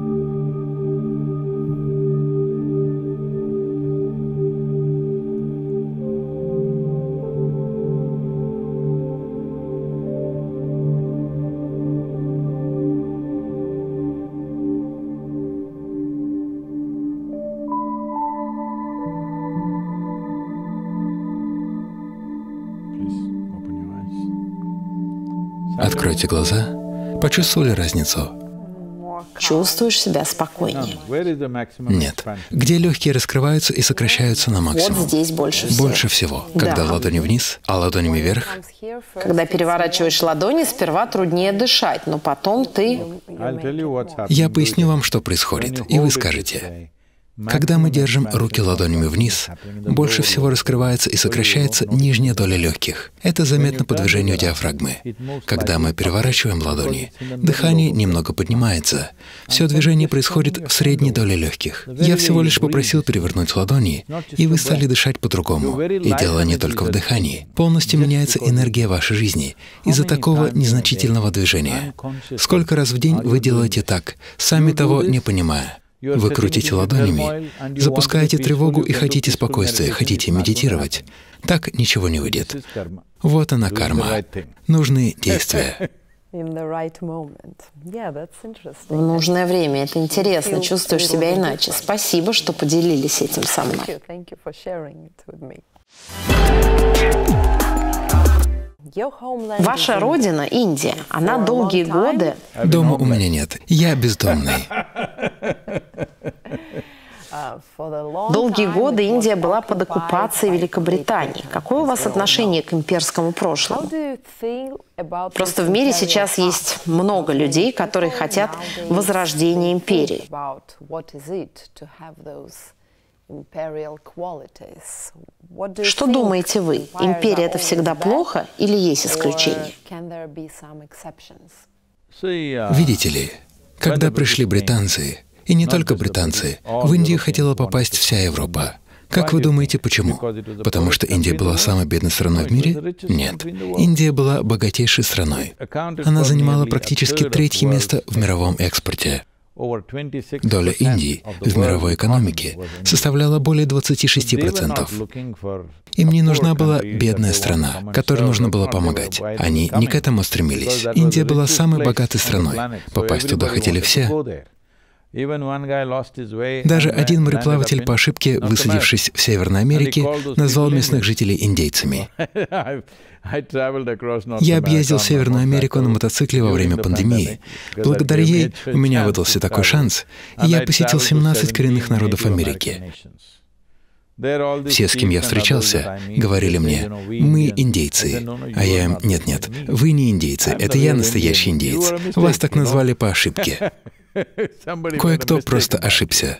Откройте глаза. Почувствовали разницу? Чувствуешь себя спокойнее? Нет. Где легкие раскрываются и сокращаются на максимум? Вот здесь больше всего. Больше всего. Когда ладони вниз, а ладонями вверх. Когда переворачиваешь ладони, сперва труднее дышать, но потом ты... Я поясню вам, что происходит, и вы скажете. Когда мы держим руки ладонями вниз, больше всего раскрывается и сокращается нижняя доля легких. Это заметно по движению диафрагмы. Когда мы переворачиваем ладони, дыхание немного поднимается. Все движение происходит в средней доле легких. Я всего лишь попросил перевернуть ладони, и вы стали дышать по-другому. И дело не только в дыхании. Полностью меняется энергия вашей жизни из-за такого незначительного движения. Сколько раз в день вы делаете так, сами того не понимая? Вы крутите ладонями, запускаете тревогу и хотите спокойствия, хотите медитировать. Так ничего не выйдет. Вот она карма. Нужны действия. В нужное время. Это интересно. Чувствуешь себя иначе. Спасибо, что поделились этим со мной. Ваша родина, Индия, она долгие годы... Дома у меня нет. Я бездомный. Долгие годы Индия была под оккупацией Великобритании. Какое у вас отношение к имперскому прошлому? Просто в мире сейчас есть много людей, которые хотят возрождения империи. Что думаете вы? Империя — это всегда плохо или есть исключения? Видите ли, когда пришли британцы, и не только британцы, в Индию хотела попасть вся Европа. Как вы думаете, почему? Потому что Индия была самой бедной страной в мире? Нет. Индия была богатейшей страной. Она занимала практически 3-е место в мировом экспорте. Доля Индии в мировой экономике составляла более 26%. Им не нужна была бедная страна, которой нужно было помогать. Они не к этому стремились. Индия была самой богатой страной. Попасть туда хотели все. Даже один мореплаватель по ошибке, высадившись в Северной Америке, назвал местных жителей индейцами. Я объездил Северную Америку на мотоцикле во время пандемии. Благодаря ей у меня выдался такой шанс, и я посетил 17 коренных народов Америки. Все, с кем я встречался, говорили мне: «Мы индейцы». А я им: «Нет-нет, вы не индейцы, это я настоящий индеец. Вас так назвали по ошибке». Кое-кто просто ошибся.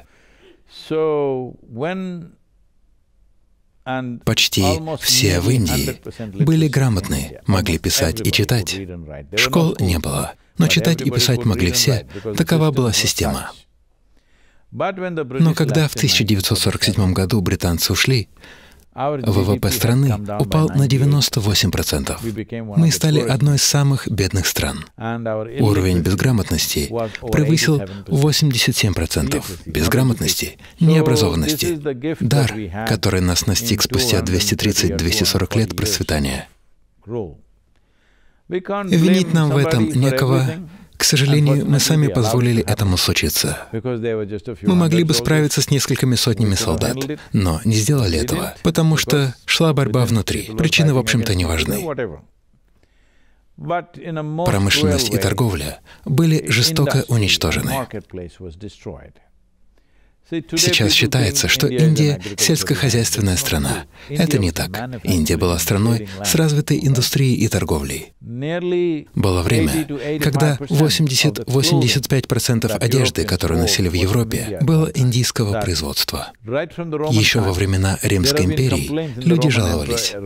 Почти все в Индии были грамотны, могли писать и читать. Школ не было, но читать и писать могли все, такова была система. Но когда в 1947 году британцы ушли, ВВП страны упал на 98%. Мы стали одной из самых бедных стран. Уровень безграмотности превысил 87%. Безграмотности, необразованности. Дар, который нас настиг спустя 230-240 лет процветания. Винить нам в этом некого. К сожалению, мы сами позволили этому случиться. Мы могли бы справиться с несколькими сотнями солдат, но не сделали этого, потому что шла борьба внутри. Причины, в общем-то, не важны. Промышленность и торговля были жестоко уничтожены. Сейчас считается, что Индия — сельскохозяйственная страна. Это не так. Индия была страной с развитой индустрией и торговлей. Было время, когда 80-85% одежды, которую носили в Европе, было индийского производства. Еще во времена Римской империи люди жаловались.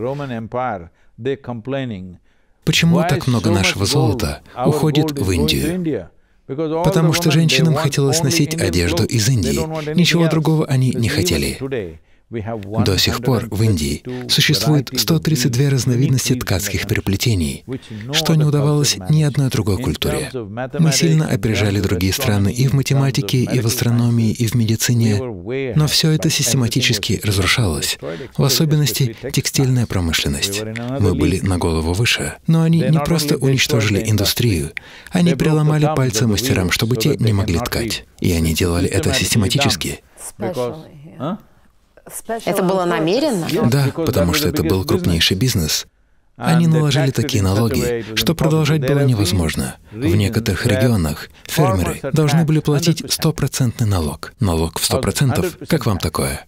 Почему так много нашего золота уходит в Индию? Потому что женщинам хотелось носить одежду из Индии. Ничего другого они не хотели. До сих пор в Индии существует 132 разновидности ткацких переплетений, что не удавалось ни одной другой культуре. Мы сильно опережали другие страны и в математике, и в астрономии, и в медицине, но все это систематически разрушалось, в особенности текстильная промышленность. Мы были на голову выше, но они не просто уничтожили индустрию, они переломали пальцы мастерам, чтобы те не могли ткать. И они делали это систематически. Это было намеренно? Да, потому что это был крупнейший бизнес. Они наложили такие налоги, что продолжать было невозможно. В некоторых регионах фермеры должны были платить 100% налог. Налог в 100%. Как вам такое?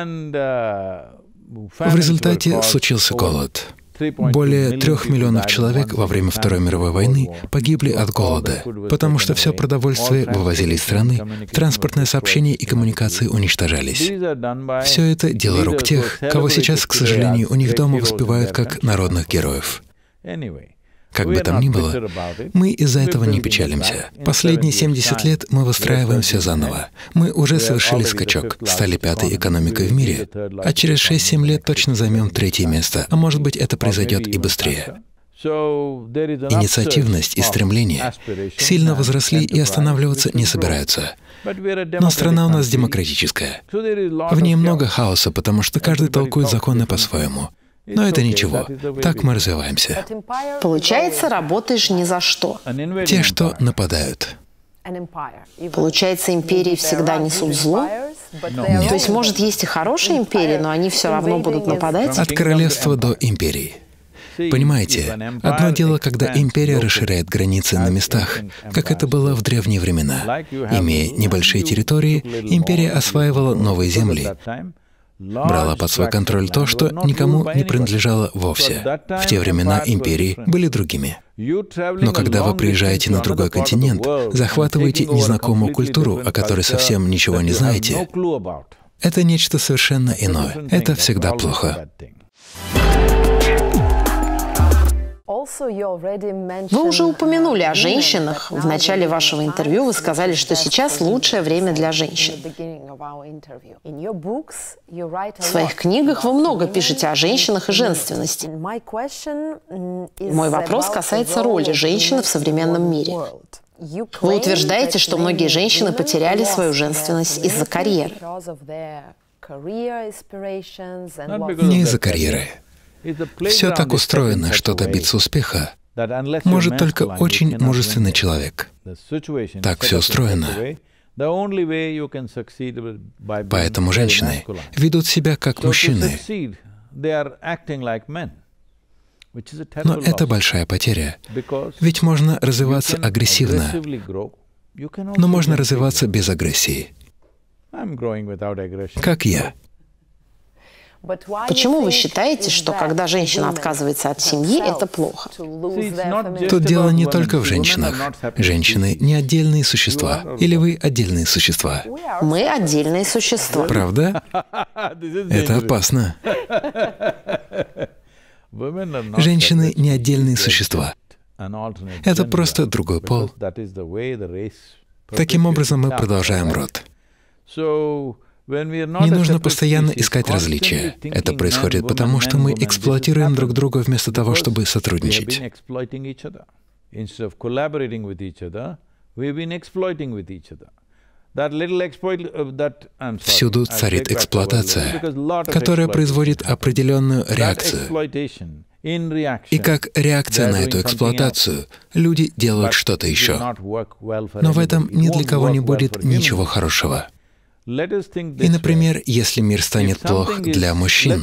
В результате случился голод. Более 3 миллионов человек во время Второй мировой войны погибли от голода, потому что все продовольствие вывозили из страны, транспортное сообщение и коммуникации уничтожались. Все это дело рук тех, кого сейчас, к сожалению, у них дома воспевают как народных героев. Как бы там ни было, мы из-за этого не печалимся. Последние 70 лет мы выстраиваем все заново. Мы уже совершили скачок, стали 5-й экономикой в мире, а через 6-7 лет точно займем 3-е место, а может быть, это произойдет и быстрее. Инициативность и стремление сильно возросли и останавливаться не собираются. Но страна у нас демократическая. В ней много хаоса, потому что каждый толкует законы по-своему. Но это ничего. Так мы развиваемся. Получается, работаешь ни за что. Те, что нападают. Получается, империи всегда несут зло? Нет. То есть, может, есть и хорошие империи, но они все равно будут нападать? От королевства до империи. Понимаете, одно дело, когда империя расширяет границы на местах, как это было в древние времена. Имея небольшие территории, империя осваивала новые земли, брала под свой контроль то, что никому не принадлежало вовсе. В те времена империи были другими. Но когда вы приезжаете на другой континент, захватываете незнакомую культуру, о которой совсем ничего не знаете, это нечто совершенно иное. Это всегда плохо. Вы уже упомянули о женщинах. В начале вашего интервью вы сказали, что сейчас лучшее время для женщин. В своих книгах вы много пишете о женщинах и женственности. Мой вопрос касается роли женщины в современном мире. Вы утверждаете, что многие женщины потеряли свою женственность из-за карьеры. Не из-за карьеры. Все так устроено, что добиться успеха может только очень мужественный человек. Так все устроено. Поэтому женщины ведут себя как мужчины. Но это большая потеря. Ведь можно развиваться агрессивно, но можно развиваться без агрессии. Как я. Почему вы считаете, что когда женщина отказывается от семьи, это плохо? Тут дело не только в женщинах. Женщины не отдельные существа. Или вы отдельные существа? Мы отдельные существа. Правда? Это опасно. Женщины не отдельные существа. Это просто другой пол. Таким образом мы продолжаем род. Не нужно постоянно искать различия. Это происходит потому, что мы эксплуатируем друг друга вместо того, чтобы сотрудничать. Всюду царит эксплуатация, которая производит определенную реакцию. И как реакция на эту эксплуатацию люди делают что-то еще. Но в этом ни для кого не будет ничего хорошего. И, например, если мир станет плох для мужчин,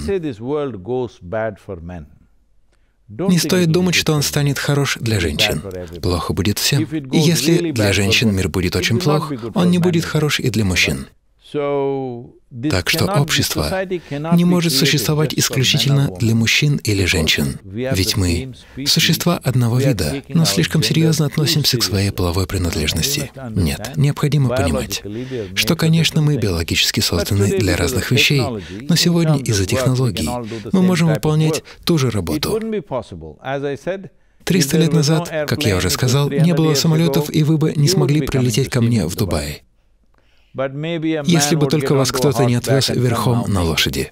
не стоит думать, что он станет хорош для женщин. Плохо будет всем. И если для женщин мир будет очень плох, он не будет хорош и для мужчин. Так что общество не может существовать исключительно для мужчин или женщин. Ведь мы — существа одного вида, но слишком серьезно относимся к своей половой принадлежности. Нет, необходимо понимать, что, конечно, мы биологически созданы для разных вещей, но сегодня из-за технологий мы можем выполнять ту же работу. 300 лет назад, как я уже сказал, не было самолетов, и вы бы не смогли прилететь ко мне в Дубай, если бы только вас кто-то не отвез верхом на лошади.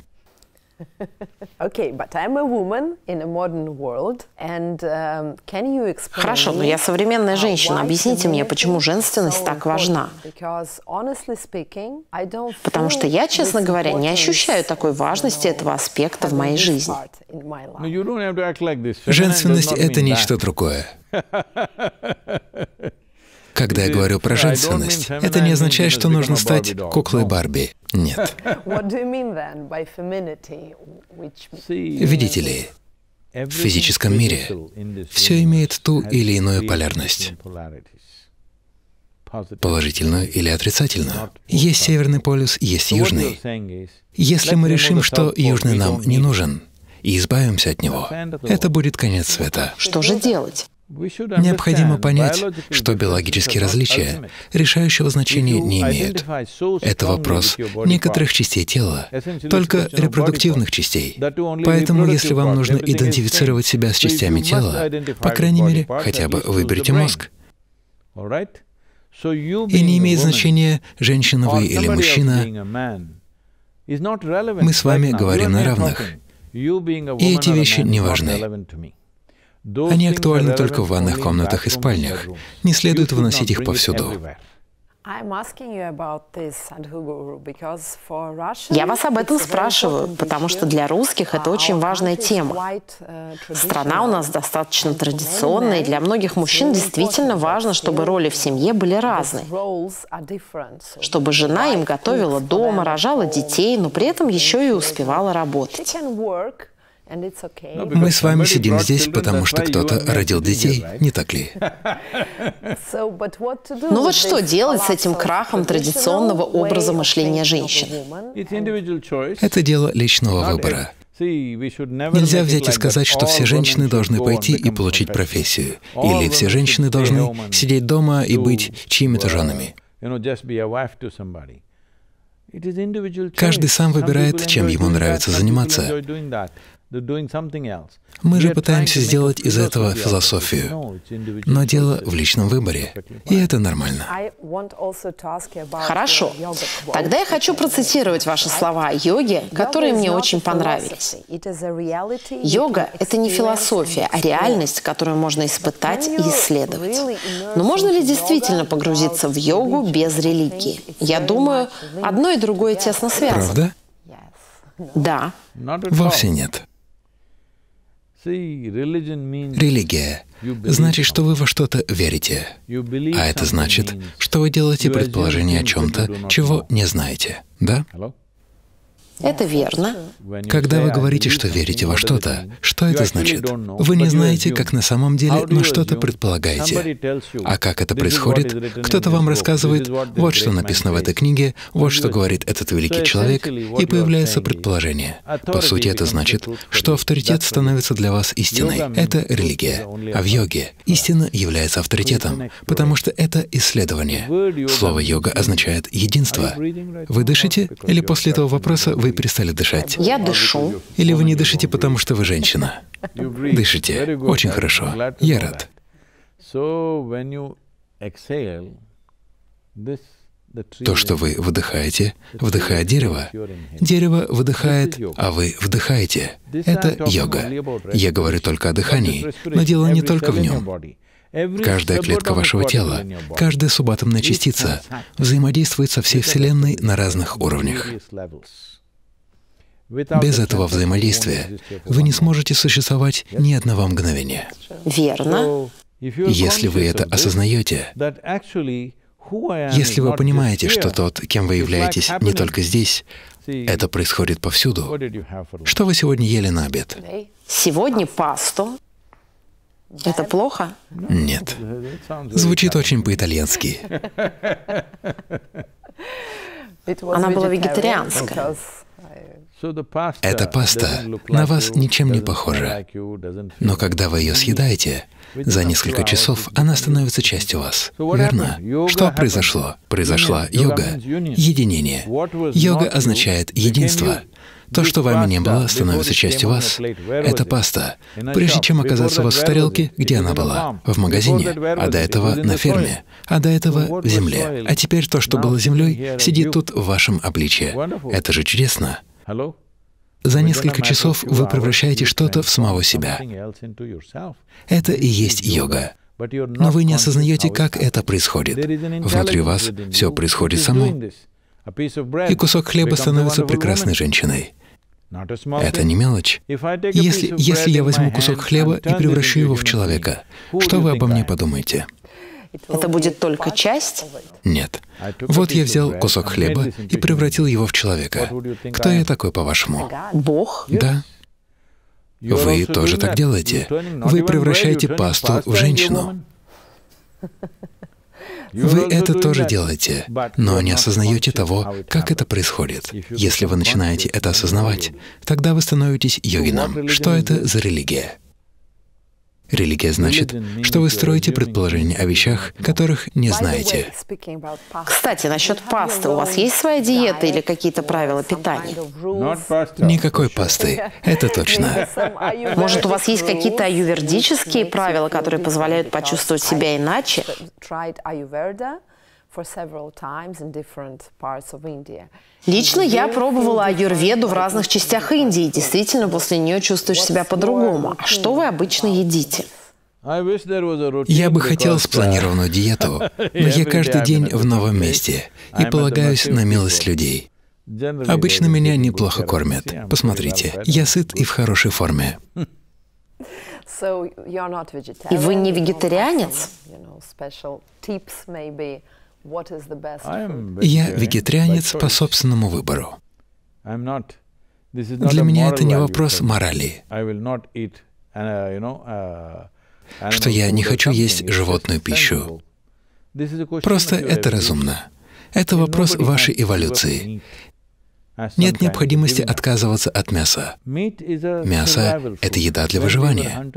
Хорошо, но я современная женщина. Объясните мне, почему женственность так важна? Потому что я, честно говоря, не ощущаю такой важности этого аспекта в моей жизни. Женственность — это нечто другое. Когда я говорю про женственность, это не означает, что нужно стать куклой Барби. Нет. Видите ли, в физическом мире все имеет ту или иную полярность. Положительную или отрицательную. Есть Северный полюс, есть Южный. Если мы решим, что Южный нам не нужен, и избавимся от него, это будет конец света. Что же делать? Необходимо понять, что биологические различия решающего значения не имеют. Это вопрос некоторых частей тела, только репродуктивных частей. Поэтому, если вам нужно идентифицировать себя с частями тела, по крайней мере, хотя бы выберите мозг. И не имеет значения, женщина вы или мужчина. Мы с вами говорим на равных. И эти вещи не важны. Они актуальны только в ванных комнатах и спальнях. Не следует выносить их повсюду. Я вас об этом спрашиваю, потому что для русских это очень важная тема. Страна у нас достаточно традиционная, и для многих мужчин действительно важно, чтобы роли в семье были разные. Чтобы жена им готовила дома, рожала детей, но при этом еще и успевала работать. Мы с вами сидим здесь, потому что кто-то родил детей, не так ли? Ну вот что делать с этим крахом традиционного образа мышления женщин? Это дело личного выбора. Нельзя взять и сказать, что все женщины должны пойти и получить профессию, или все женщины должны сидеть дома и быть чьими-то женами. Каждый сам выбирает, чем ему нравится заниматься. Мы же пытаемся сделать из этого философию, но дело в личном выборе, и это нормально. Хорошо. Тогда я хочу процитировать ваши слова о йоге, которые мне очень понравились. Йога — это не философия, а реальность, которую можно испытать и исследовать. Но можно ли действительно погрузиться в йогу без религии? Я думаю, одно и другое тесно связано. Правда? Да. Вовсе нет. Религия значит, что вы во что-то верите, а это значит, что вы делаете предположение о чем-то, чего не знаете, да? Это верно. Когда вы говорите, что верите во что-то, что это значит? Вы не знаете, как на самом деле, но что-то предполагаете. А как это происходит? Кто-то вам рассказывает, вот что написано в этой книге, вот что говорит этот великий человек, и появляется предположение. По сути, это значит, что авторитет становится для вас истиной. Это религия. А в йоге истина является авторитетом, потому что это исследование. Слово «йога» означает «единство». Вы дышите? Или после этого вопроса вы перестали дышать? Я дышу. Или вы не дышите, потому что вы женщина? Дышите. Очень хорошо. Я рад. То, что вы вдыхаете, вдыхает дерево. Дерево выдыхает, а вы вдыхаете. Это йога. Я говорю только о дыхании, но дело не только в нем. Каждая клетка вашего тела, каждая субатомная частица взаимодействует со всей Вселенной на разных уровнях. Без этого взаимодействия вы не сможете существовать ни одного мгновения. Верно. Если вы это осознаете, если вы понимаете, что тот, кем вы являетесь, не только здесь, это происходит повсюду. Что вы сегодня ели на обед? Сегодня пасту. Это плохо? Нет. Звучит очень по-итальянски. Она была вегетарианская. Эта паста на вас ничем не похожа. Но когда вы ее съедаете, за несколько часов она становится частью вас. Верно? Что произошло? Произошла йога. Единение. Йога означает единство. То, что вами не было, становится частью вас. Это паста. Прежде чем оказаться у вас в тарелке, где она была? В магазине. А до этого на ферме. А до этого в земле. А теперь то, что было землей, сидит тут в вашем обличье. Это же чудесно. За несколько часов вы превращаете что-то в самого себя. Это и есть йога. Но вы не осознаете, как это происходит. Внутри вас все происходит само. И кусок хлеба становится прекрасной женщиной. Это не мелочь. Если я возьму кусок хлеба и превращу его в человека, что вы обо мне подумаете? Это будет только часть? Нет. Вот я взял кусок хлеба и превратил его в человека. Кто я такой, по-вашему? Бог? Да. Вы тоже так делаете. Вы превращаете пасту в женщину. Вы это тоже делаете, но не осознаете того, как это происходит. Если вы начинаете это осознавать, тогда вы становитесь йогином. Что это за религия? Религия значит, что вы строите предположения о вещах, которых не знаете. Кстати, насчет пасты. У вас есть своя диета или какие-то правила питания? Никакой пасты, это точно. Может, у вас есть какие-то аюрведические правила, которые позволяют почувствовать себя иначе? Лично я пробовала аюрведу в разных частях Индии. Действительно, после нее чувствуешь себя по-другому. А что вы обычно едите? Я бы хотел спланированную диету, но я каждый день в новом месте и полагаюсь на милость людей. Обычно меня неплохо кормят. Посмотрите, я сыт и в хорошей форме. И вы не вегетарианец? Я вегетарианец по собственному выбору. Для меня это не вопрос морали, что я не хочу есть животную пищу. Просто это разумно. Это вопрос вашей эволюции. Нет необходимости отказываться от мяса. Мясо — это еда для выживания.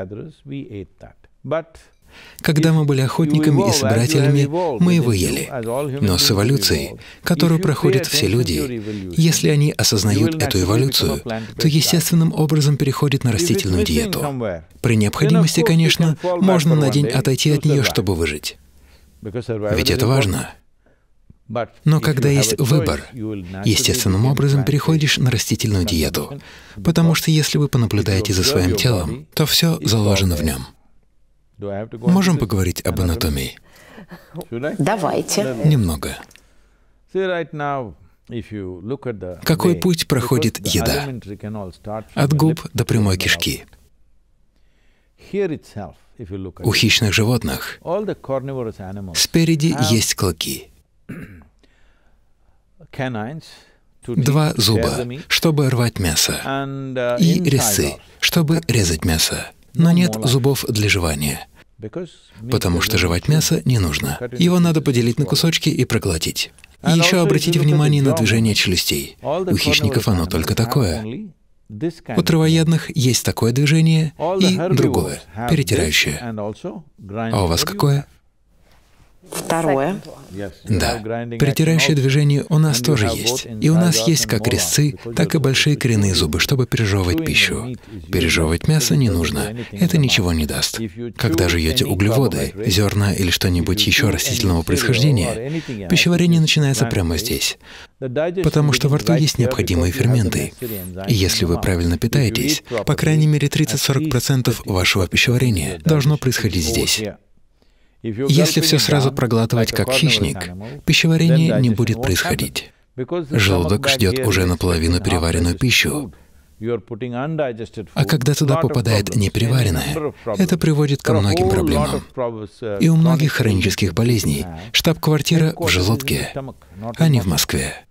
Когда мы были охотниками и собирателями, мы его ели. Но с эволюцией, которую проходят все люди, если они осознают эту эволюцию, то естественным образом переходят на растительную диету. При необходимости, конечно, можно на день отойти от нее, чтобы выжить. Ведь это важно. Но когда есть выбор, естественным образом переходишь на растительную диету. Потому что если вы понаблюдаете за своим телом, то все заложено в нем. Можем поговорить об анатомии? Давайте. Немного. Какой путь проходит еда? От губ до прямой кишки. У хищных животных спереди есть клыки. 2 зуба, чтобы рвать мясо, и резцы, чтобы резать мясо. Но нет зубов для жевания, потому что жевать мясо не нужно. Его надо поделить на кусочки и проглотить. И еще обратите внимание на движение челюстей. У хищников оно только такое. У травоядных есть такое движение и другое, перетирающее. А у вас какое? Второе. Да, притирающее движение у нас тоже есть. И у нас есть как резцы, так и большие коренные зубы, чтобы пережевывать пищу. Пережевывать мясо не нужно, это ничего не даст. Когда жуете углеводы, зерна или что-нибудь еще растительного происхождения, пищеварение начинается прямо здесь, потому что во рту есть необходимые ферменты. И если вы правильно питаетесь, по крайней мере 30–40% вашего пищеварения должно происходить здесь. Если все сразу проглатывать как хищник, пищеварение не будет происходить. Желудок ждет уже наполовину переваренную пищу. А когда туда попадает непереваренное, это приводит ко многим проблемам. И у многих хронических болезней штаб-квартира в желудке, а не в Москве.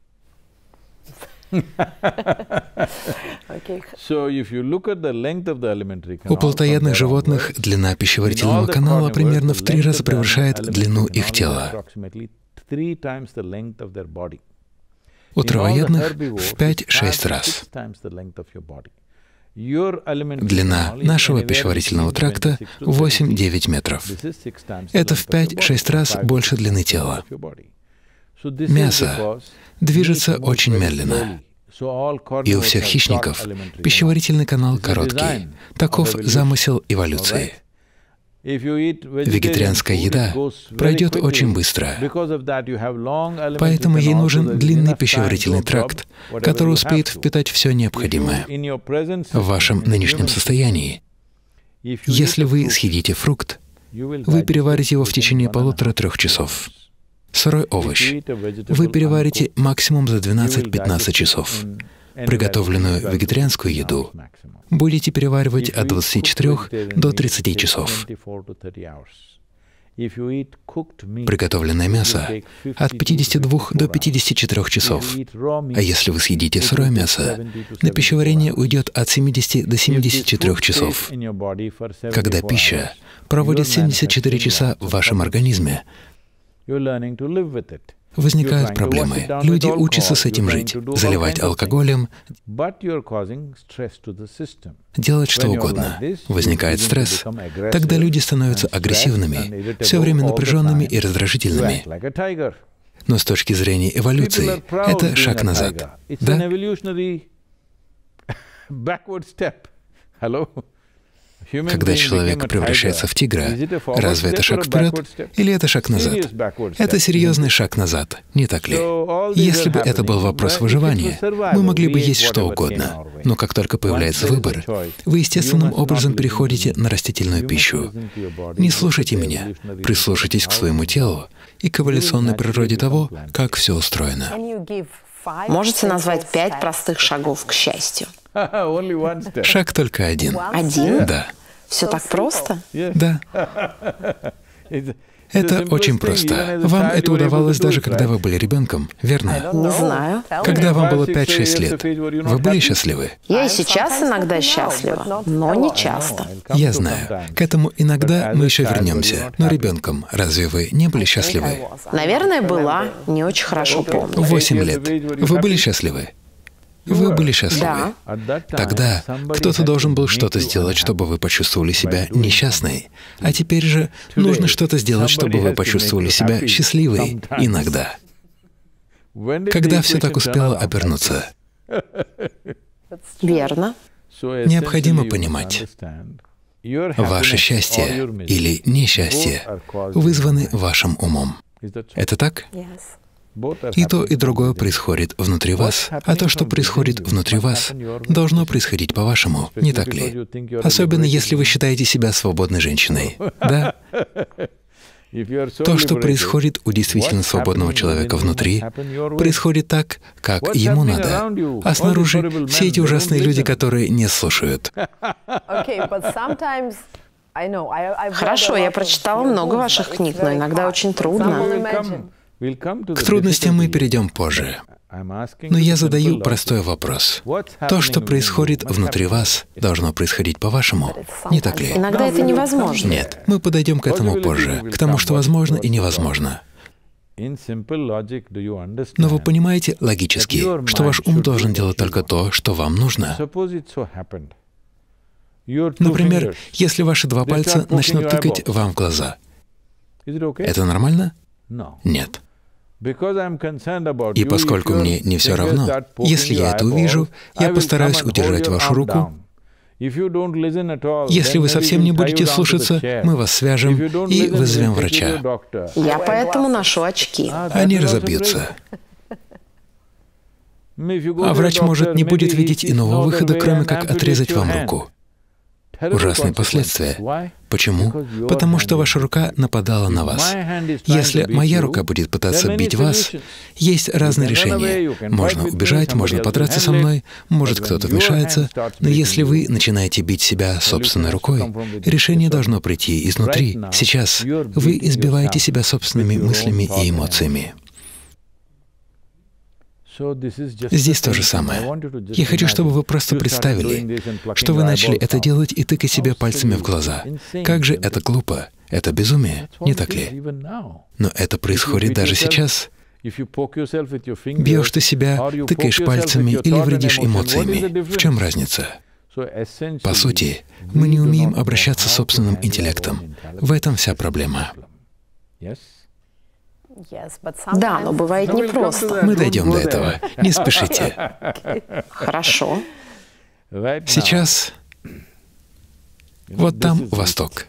У плотоядных животных длина пищеварительного канала примерно в 3 раза превышает длину их тела. У травоядных в 5–6 раз. Длина нашего пищеварительного тракта 8–9 метров. Это в 5–6 раз больше длины тела. Мясо движется очень медленно. И у всех хищников пищеварительный канал короткий. Таков замысел эволюции. Вегетарианская еда пройдет очень быстро, поэтому ей нужен длинный пищеварительный тракт, который успеет впитать все необходимое. В вашем нынешнем состоянии, если вы съедите фрукт, вы переварите его в течение 1,5–3 часов. Сырой овощ вы переварите максимум за 12–15 часов. Приготовленную вегетарианскую еду будете переваривать от 24 до 30 часов. Приготовленное мясо от 52 до 54 часов. А если вы съедите сырое мясо, на пищеварение уйдет от 70 до 74 часов. Когда пища проводит 74 часа в вашем организме, возникают проблемы. Люди учатся с этим жить, заливать алкоголем, делать что угодно. Возникает стресс. Тогда люди становятся агрессивными, все время напряженными и раздражительными. Но с точки зрения эволюции, это шаг назад. Да? Когда человек превращается в тигра, разве это шаг вперед или это шаг назад? Это серьезный шаг назад, не так ли? Если бы это был вопрос выживания, мы могли бы есть что угодно. Но как только появляется выбор, вы естественным образом переходите на растительную пищу. Не слушайте меня, прислушайтесь к своему телу и к эволюционной природе того, как все устроено. Можете назвать 5 простых шагов к счастью? Шаг только один. Один? Да. Все так просто? Да. Это очень просто. Вам это удавалось даже когда вы были ребенком, верно? Не знаю. Когда вам было 5–6 лет, вы были счастливы? Я и сейчас иногда счастлива, но не часто. Я знаю. К этому иногда мы еще вернемся. Но ребенком разве вы не были счастливы? Наверное, была. Не очень хорошо помню. 8 лет. Вы были счастливы? Вы были счастливы. Да. Тогда кто-то должен был что-то сделать, чтобы вы почувствовали себя несчастной. А теперь же нужно что-то сделать, чтобы вы почувствовали себя счастливой иногда. Когда все так успело обернуться? Верно. Необходимо понимать, ваше счастье или несчастье вызваны вашим умом. Это так? И то, и другое происходит внутри вас, а то, что происходит внутри вас, должно происходить по-вашему, не так ли? Особенно, если вы считаете себя свободной женщиной, да? То, что происходит у действительно свободного человека внутри, происходит так, как ему надо, а снаружи все эти ужасные люди, которые не слушают. Хорошо, я прочитала много ваших книг, но иногда очень трудно. К трудностям мы перейдем позже. Но я задаю простой вопрос. То, что происходит внутри вас, должно происходить по-вашему, не так ли? Иногда это невозможно. Нет, мы подойдем к этому позже, к тому, что возможно и невозможно. Но вы понимаете логически, что ваш ум должен делать только то, что вам нужно. Например, если ваши 2 пальца начнут тыкать вам в глаза. Это нормально? Нет. И поскольку мне не все равно, если я это увижу, я постараюсь удержать вашу руку. Если вы совсем не будете слушаться, мы вас свяжем и вызовем врача. Я поэтому ношу очки. Они разобьются. А врач, может, не будет видеть иного выхода, кроме как отрезать вам руку. Ужасные последствия. Почему? Потому что ваша рука нападала на вас. Если моя рука будет пытаться бить вас, есть разные решения. Можно убежать, можно подраться со мной, может, кто-то вмешается, но если вы начинаете бить себя собственной рукой, решение должно прийти изнутри. Сейчас вы избиваете себя собственными мыслями и эмоциями. Здесь то же самое. Я хочу, чтобы вы просто представили, что вы начали это делать и тыкать себе пальцами в глаза. Как же это глупо, это безумие, не так ли? Но это происходит даже сейчас. Бьешь ты себя, тыкаешь пальцами или вредишь эмоциями. В чем разница? По сути, мы не умеем обращаться с собственным интеллектом. В этом вся проблема. Да, но бывает непросто. Мы дойдем до этого. Не спешите. Хорошо. Сейчас вот там восток.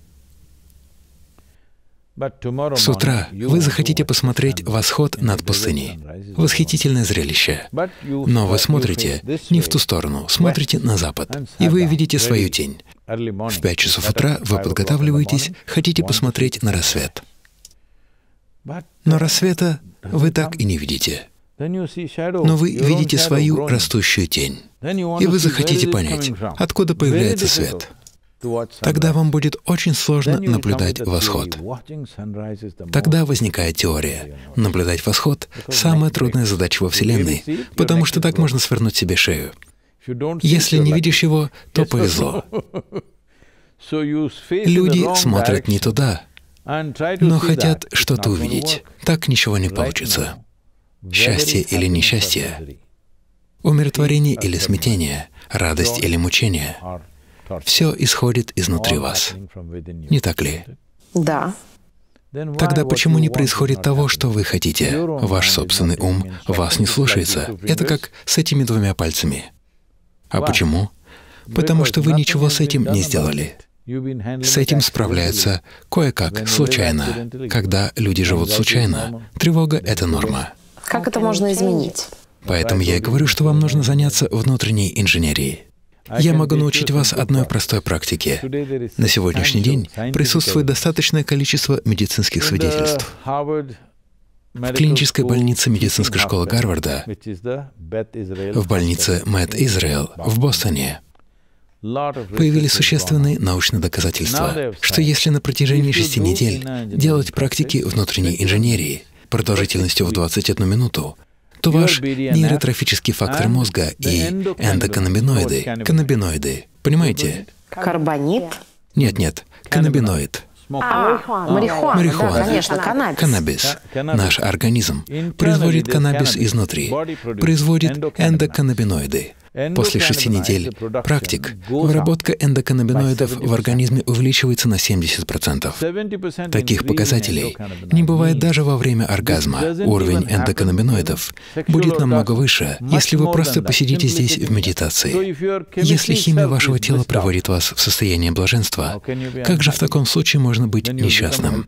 С утра вы захотите посмотреть восход над пустыней. Восхитительное зрелище. Но вы смотрите не в ту сторону, смотрите на запад, и вы видите свою тень. В 5 часов утра вы подготавливаетесь, хотите посмотреть на рассвет. Но рассвета вы так и не видите. Но вы видите свою растущую тень. И вы захотите понять, откуда появляется свет. Тогда вам будет очень сложно наблюдать восход. Тогда возникает теория. Наблюдать восход — самая трудная задача во Вселенной, потому что так можно свернуть себе шею. Если не видишь его, то повезло. Люди смотрят не туда, но хотят что-то увидеть. Так ничего не получится. Счастье или несчастье, умиротворение или смятение, радость или мучение — все исходит изнутри вас. Не так ли? Да. Тогда почему не происходит того, что вы хотите? Ваш собственный ум вас не слушается. Это как с этими 2 пальцами. А почему? Потому что вы ничего с этим не сделали. С этим справляются кое-как, случайно. Когда люди живут случайно, тревога — это норма. Как это можно изменить? Поэтому я и говорю, что вам нужно заняться внутренней инженерией. Я могу научить вас одной простой практике. На сегодняшний день присутствует достаточное количество медицинских свидетельств. В клинической больнице медицинской школы Гарварда, в больнице Бет Израэль в Бостоне, появились существенные научные доказательства, что если на протяжении 6 недель делать практики внутренней инженерии продолжительностью в 21 минуту, то ваш нейротрофический фактор мозга и каннабиноиды, понимаете? Карбонит? Нет, каннабиноид. Марихуана, да, конечно, каннабис. Каннабис. Наш организм производит каннабис изнутри, производит эндоканнабиноиды. После 6 недель практик выработка эндоканнабиноидов в организме увеличивается на 70%. Таких показателей не бывает даже во время оргазма. Уровень эндоканнабиноидов будет намного выше, если вы просто посидите здесь в медитации. Если химия вашего тела приводит вас в состояние блаженства, как же в таком случае можно быть несчастным?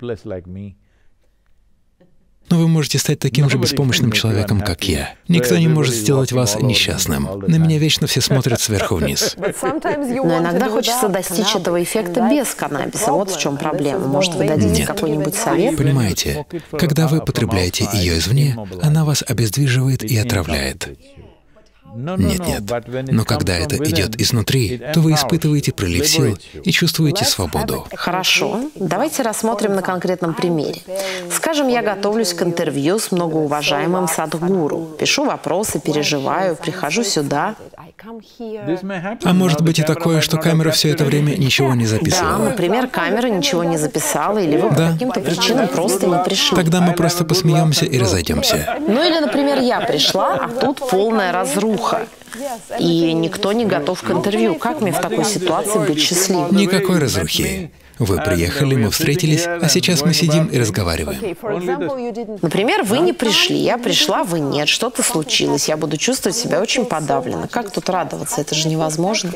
Но вы можете стать таким же беспомощным человеком, как я. Никто не может сделать вас несчастным. На меня вечно все смотрят сверху вниз. Но иногда хочется достичь этого эффекта без каннабиса. Вот в чем проблема. Может, вы дадите какой-нибудь совет? Понимаете, когда вы потребляете ее извне, она вас обездвиживает и отравляет. Нет. Но когда это идет изнутри, то вы испытываете прилив сил и чувствуете свободу. Хорошо. Давайте рассмотрим на конкретном примере. Скажем, я готовлюсь к интервью с многоуважаемым садхгуру. Пишу вопросы, переживаю, прихожу сюда. А может быть и такое, что камера все это время ничего не Да, записывала? например, камера ничего не записала, или вы по каким-то причинам просто не пришли. Тогда мы просто посмеемся и разойдемся. Ну или, например, я пришла, а тут полная разруха. И никто не готов к интервью. Как мне в такой ситуации быть счастливым? Никакой разрухи. Вы приехали, мы встретились, а сейчас мы сидим и разговариваем. Например, вы не пришли, я пришла, вы нет, что-то случилось, я буду чувствовать себя очень подавленно. Как тут радоваться? Это же невозможно.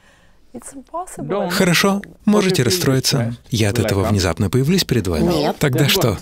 Хорошо, можете расстроиться. Я от этого внезапно появлюсь перед вами? Нет. Тогда что?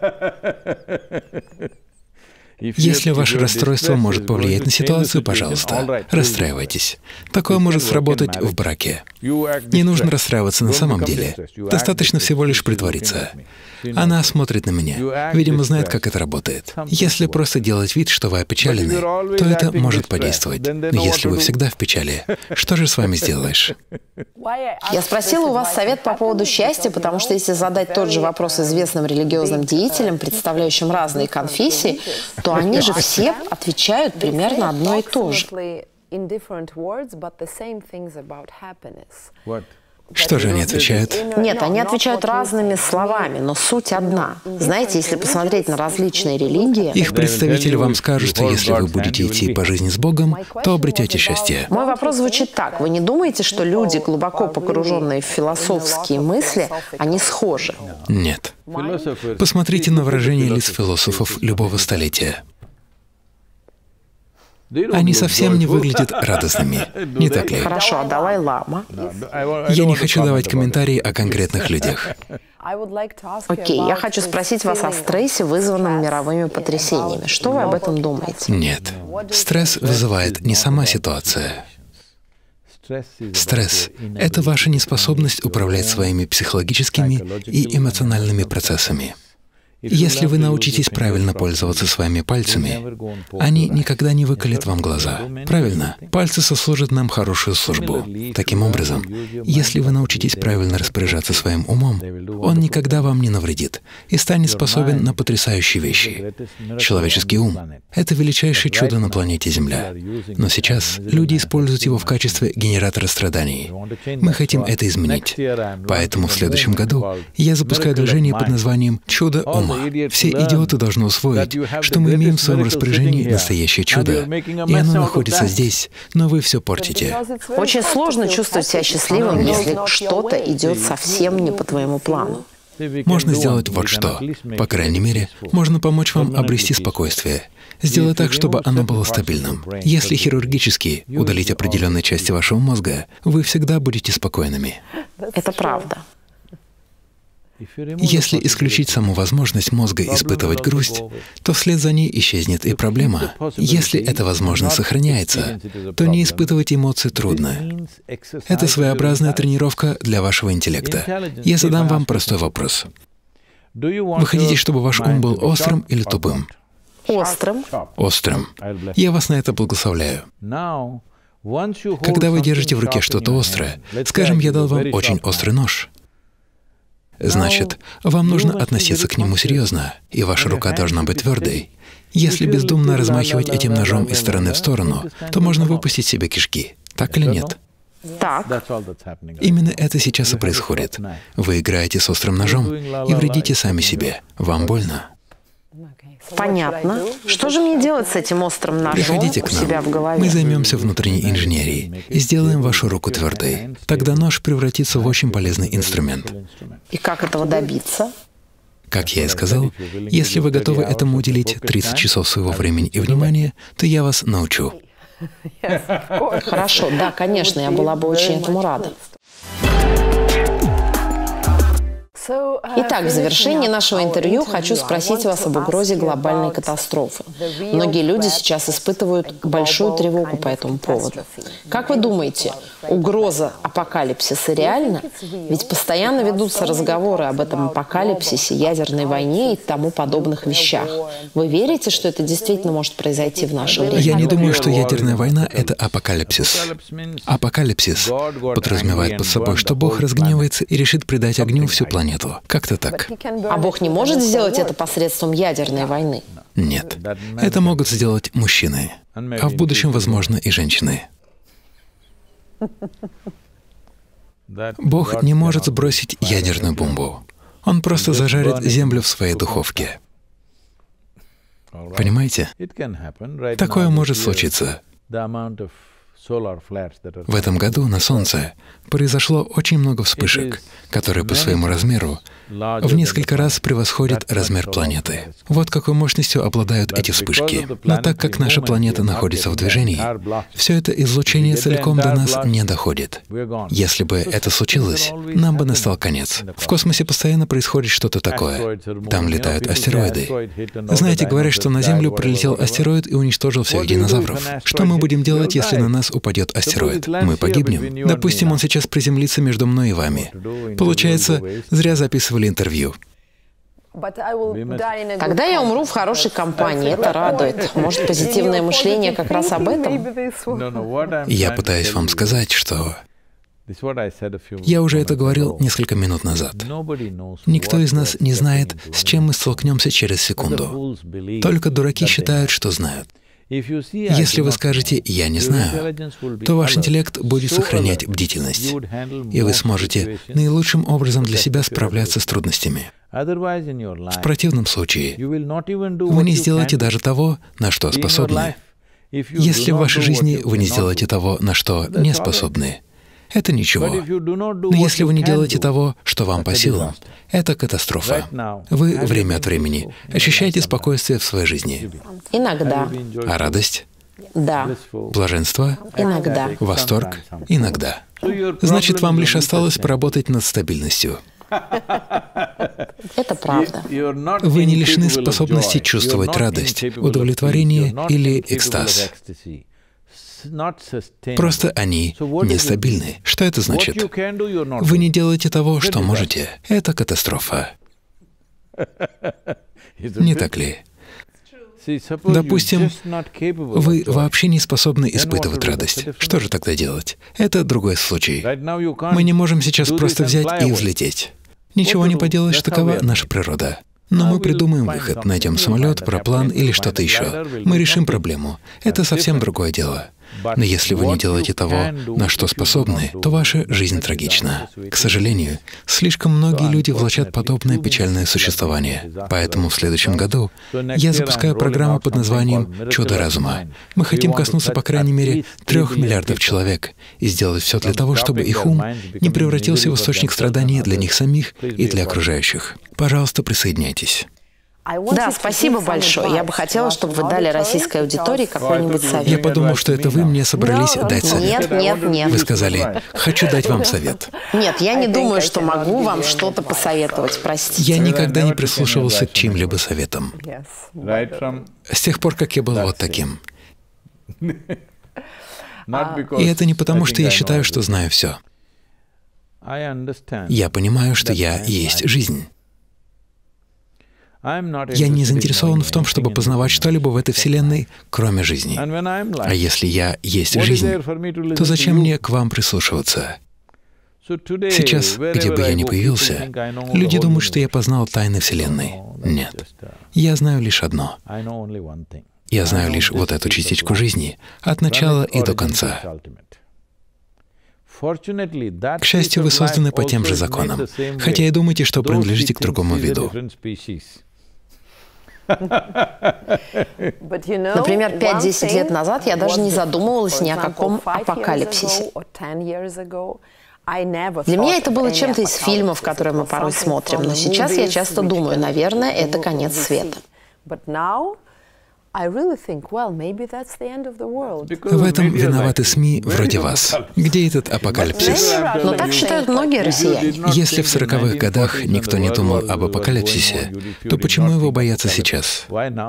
Если ваше расстройство может повлиять на ситуацию, пожалуйста, расстраивайтесь. Такое может сработать в браке. Не нужно расстраиваться на самом деле. Достаточно всего лишь притвориться. Она смотрит на меня. Видимо, знает, как это работает. Если просто делать вид, что вы опечалены, то это может подействовать. Но если вы всегда в печали, что же с вами сделаешь? Я спросила у вас совет по поводу счастья, потому что если задать тот же вопрос известным религиозным деятелям, представляющим разные конфессии, то они же все отвечают примерно одно и то же. Что же они отвечают? Нет, они отвечают разными словами, но суть одна. Знаете, если посмотреть на различные религии, Их представители вам скажут, что если вы будете идти по жизни с Богом, то обретете счастье. мой вопрос звучит так. Вы не думаете, что люди, глубоко погруженные в философские мысли, они схожи? Нет. Посмотрите на выражение лиц философов любого столетия. Они совсем не выглядят радостными, не так ли? Хорошо, а Далай-лама? Я не хочу давать комментарии о конкретных людях. Окей, я хочу спросить вас о стрессе, вызванном мировыми потрясениями. Что вы об этом думаете? Нет. Стресс вызывает не сама ситуация. Стресс — это ваша неспособность управлять своими психологическими и эмоциональными процессами. Если вы научитесь правильно пользоваться своими пальцами, они никогда не выколят вам глаза. Правильно? Пальцы сослужат нам хорошую службу. Таким образом, если вы научитесь правильно распоряжаться своим умом, он никогда вам не навредит и станет способен на потрясающие вещи. Человеческий ум — это величайшее чудо на планете Земля. Но сейчас люди используют его в качестве генератора страданий. Мы хотим это изменить. Поэтому в следующем году я запускаю движение под названием «Чудо ума». Все идиоты должны усвоить, что мы имеем в своем распоряжении настоящее чудо, и оно находится здесь, но вы все портите. Очень сложно чувствовать себя счастливым, если что-то идет совсем не по твоему плану. Можно сделать вот что. По крайней мере, можно помочь вам обрести спокойствие. Сделать так, чтобы оно было стабильным. Если хирургически удалить определенные части вашего мозга, вы всегда будете спокойными. Это правда. Если исключить саму возможность мозга испытывать грусть, то вслед за ней исчезнет и проблема. Если эта возможность сохраняется, то не испытывать эмоции трудно. Это своеобразная тренировка для вашего интеллекта. Я задам вам простой вопрос. Вы хотите, чтобы ваш ум был острым или тупым? Острым. Острым. Я вас на это благословляю. Когда вы держите в руке что-то острое, скажем, я дал вам очень острый нож, значит, вам нужно относиться к нему серьезно, и ваша рука должна быть твердой. Если бездумно размахивать этим ножом из стороны в сторону, то можно выпустить себе кишки. Так или нет? Так. Именно это сейчас и происходит. Вы играете с острым ножом и вредите сами себе. Вам больно. Понятно. Что же мне делать с этим острым ножом Приходите у к нам. себя в голове? Мы займемся внутренней инженерией и сделаем вашу руку твердой. Тогда нож превратится в очень полезный инструмент. И как этого добиться? Как я и сказал, если вы готовы этому уделить 30 часов своего времени и внимания, то я вас научу. Хорошо, да, конечно, я была бы очень этому рада. Итак, в завершении нашего интервью хочу спросить вас об угрозе глобальной катастрофы. Многие люди сейчас испытывают большую тревогу по этому поводу. Как вы думаете, угроза апокалипсиса реальна? Ведь постоянно ведутся разговоры об этом апокалипсисе, ядерной войне и тому подобных вещах. Вы верите, что это действительно может произойти в наше время? Я не думаю, что ядерная война — это апокалипсис. Апокалипсис подразумевает под собой, что Бог разгневается и решит придать огню всю планету. Как-то так. А Бог не может сделать это посредством ядерной войны? Нет. Это могут сделать мужчины. А в будущем, возможно, и женщины. Бог не может сбросить ядерную бомбу. Он просто зажарит землю в своей духовке. Понимаете? Такое может случиться. В этом году на Солнце произошло очень много вспышек, которые по своему размеру в несколько раз превосходят размер планеты. Вот какой мощностью обладают эти вспышки. Но так как наша планета находится в движении, все это излучение целиком до нас не доходит. Если бы это случилось, нам бы настал конец. В космосе постоянно происходит что-то такое. Там летают астероиды. Знаете, говорят, что на Землю прилетел астероид и уничтожил всех динозавров. Что мы будем делать, если на нас упадет астероид? Мы погибнем. Допустим, он сейчас приземлится между мной и вами. Получается, зря записывали интервью. Когда я умру в хорошей компании, это радует. Может, позитивное мышление как раз об этом? Я пытаюсь вам сказать, что... Я уже это говорил несколько минут назад. Никто из нас не знает, с чем мы столкнемся через секунду. Только дураки считают, что знают. Если вы скажете «я не знаю», то ваш интеллект будет сохранять бдительность, и вы сможете наилучшим образом для себя справляться с трудностями. В противном случае вы не сделаете даже того, на что способны. Если в вашей жизни вы не сделаете того, на что не способны, это ничего. Но если вы не делаете того, что вам по силам, это катастрофа. Вы время от времени ощущаете спокойствие в своей жизни. Иногда. А радость? Да. Блаженство? Иногда. Восторг? Иногда. Значит, вам лишь осталось поработать над стабильностью. Это правда. Вы не лишены способности чувствовать радость, удовлетворение или экстаз. Просто они нестабильны. Что это значит? Вы не делаете того, что можете. Это катастрофа. Не так ли? Допустим, вы вообще не способны испытывать радость. Что же тогда делать? Это другой случай. Мы не можем сейчас просто взять и взлететь. Ничего не поделаешь, такова наша природа. Но мы придумаем выход, найдем самолет, параплан или что-то еще. Мы решим проблему. Это совсем другое дело. Но если вы не делаете того, на что способны, то ваша жизнь трагична. К сожалению, слишком многие люди влачат подобное печальное существование. Поэтому в следующем году я запускаю программу под названием «Чудо разума». Мы хотим коснуться, по крайней мере, 3 миллиардов человек и сделать все для того, чтобы их ум не превратился в источник страданий для них самих и для окружающих. Пожалуйста, присоединяйтесь. Да, спасибо большое. Я бы хотела, чтобы вы дали российской аудитории какой-нибудь совет. Я подумал, что это вы мне собрались дать совет. Нет. Вы сказали, хочу дать вам совет. Нет, я не думаю, что могу вам что-то посоветовать, простите. Я никогда не прислушивался к чьим-либо советам. С тех пор, как я был вот таким. И это не потому, что я считаю, что знаю все. Я понимаю, что я есть жизнь. Я не заинтересован в том, чтобы познавать что-либо в этой Вселенной, кроме жизни. А если я есть жизнь, то зачем мне к вам прислушиваться? Сейчас, где бы я ни появился, люди думают, что я познал тайны Вселенной. Нет. Я знаю лишь одно. Я знаю лишь вот эту частичку жизни, от начала и до конца. К счастью, вы созданы по тем же законам, хотя и думаете, что принадлежите к другому виду. Например, 5-10 лет назад я даже не задумывалась ни о каком апокалипсисе. Для меня это было чем-то из фильмов, которые мы порой смотрим, но сейчас я часто думаю, наверное, это конец света. В этом виноваты СМИ вроде вас. Где этот апокалипсис? Но так считают многие россияне. Если в 40-х годах никто не думал об апокалипсисе, то почему его боятся сейчас?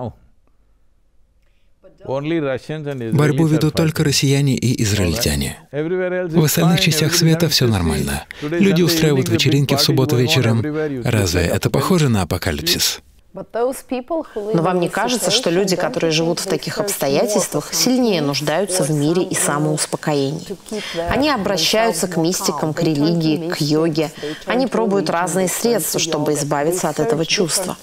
Борьбу ведут только россияне и израильтяне. В остальных частях света все нормально. Люди устраивают вечеринки в субботу вечером. Разве это похоже на апокалипсис? Но вам не кажется, что люди, которые живут в таких обстоятельствах, сильнее нуждаются в мире и самоуспокоении? Они обращаются к мистикам, к религии, к йоге. Они пробуют разные средства, чтобы избавиться от этого чувства.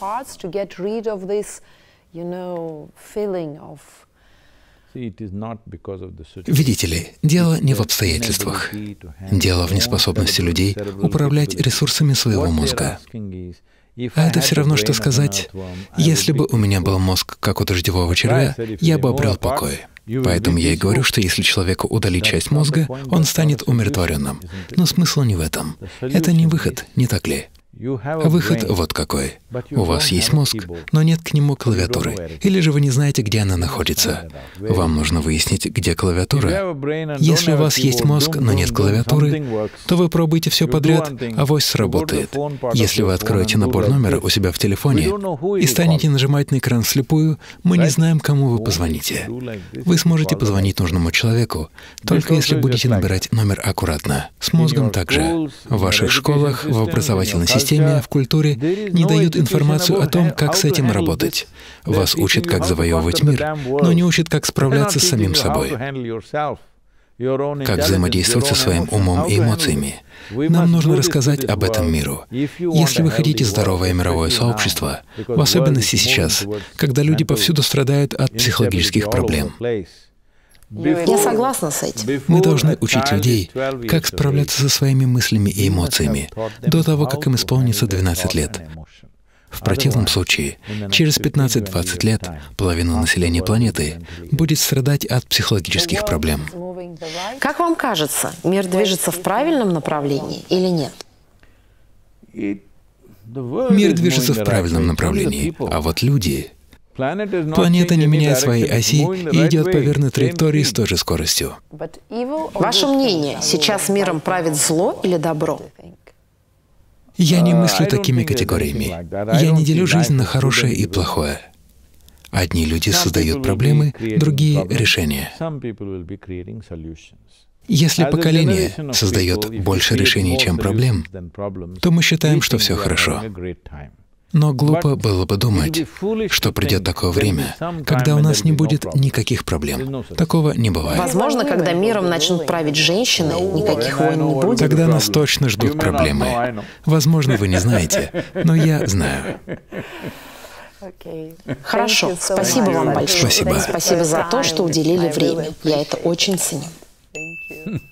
Видите ли, дело не в обстоятельствах. Дело в неспособности людей управлять ресурсами своего мозга. А это все равно, что сказать, если бы у меня был мозг, как у дождевого червя, я бы обрел покой. Поэтому я и говорю, что если человеку удалить часть мозга, он станет умиротворенным. Но смысл не в этом. Это не выход, не так ли? А выход вот какой. У вас есть мозг, но нет к нему клавиатуры. Или же вы не знаете, где она находится. Вам нужно выяснить, где клавиатура. Если у вас есть мозг, но нет клавиатуры, то вы пробуете все подряд, авось сработает. Если вы откроете набор номера у себя в телефоне и станете нажимать на экран вслепую, мы не знаем, кому вы позвоните. Вы сможете позвонить нужному человеку, только если будете набирать номер аккуратно. С мозгом также. В ваших школах, в образовательной системе, в культуре не дают информацию о том, как с этим работать. Вас учат, как завоевывать мир, но не учат, как справляться с самим собой, как взаимодействовать со своим умом и эмоциями. Нам нужно рассказать об этом миру. Если вы хотите здоровое мировое сообщество, в особенности сейчас, когда люди повсюду страдают от психологических проблем, Я согласна с этим. мы должны учить людей, как справляться со своими мыслями и эмоциями до того, как им исполнится 12 лет. В противном случае, через 15-20 лет половина населения планеты будет страдать от психологических проблем. Как вам кажется, мир движется в правильном направлении или нет? Мир движется в правильном направлении, а вот люди... Планета не меняет своей оси и идет по верной траектории с той же скоростью. Ваше мнение, сейчас миром правит зло или добро? Я не мыслю такими категориями. Я не делю жизнь на хорошее и плохое. Одни люди создают проблемы, другие — решения. Если поколение создает больше решений, чем проблем, то мы считаем, что все хорошо. Но глупо было бы думать, что придет такое время, когда у нас не будет никаких проблем. Такого не бывает. Возможно, когда миром начнут править женщины, никаких войн не будет. Тогда нас точно ждут проблемы. Возможно, вы не знаете, но я знаю. Хорошо, спасибо вам большое. Спасибо. Спасибо за то, что уделили время. Я это очень ценю.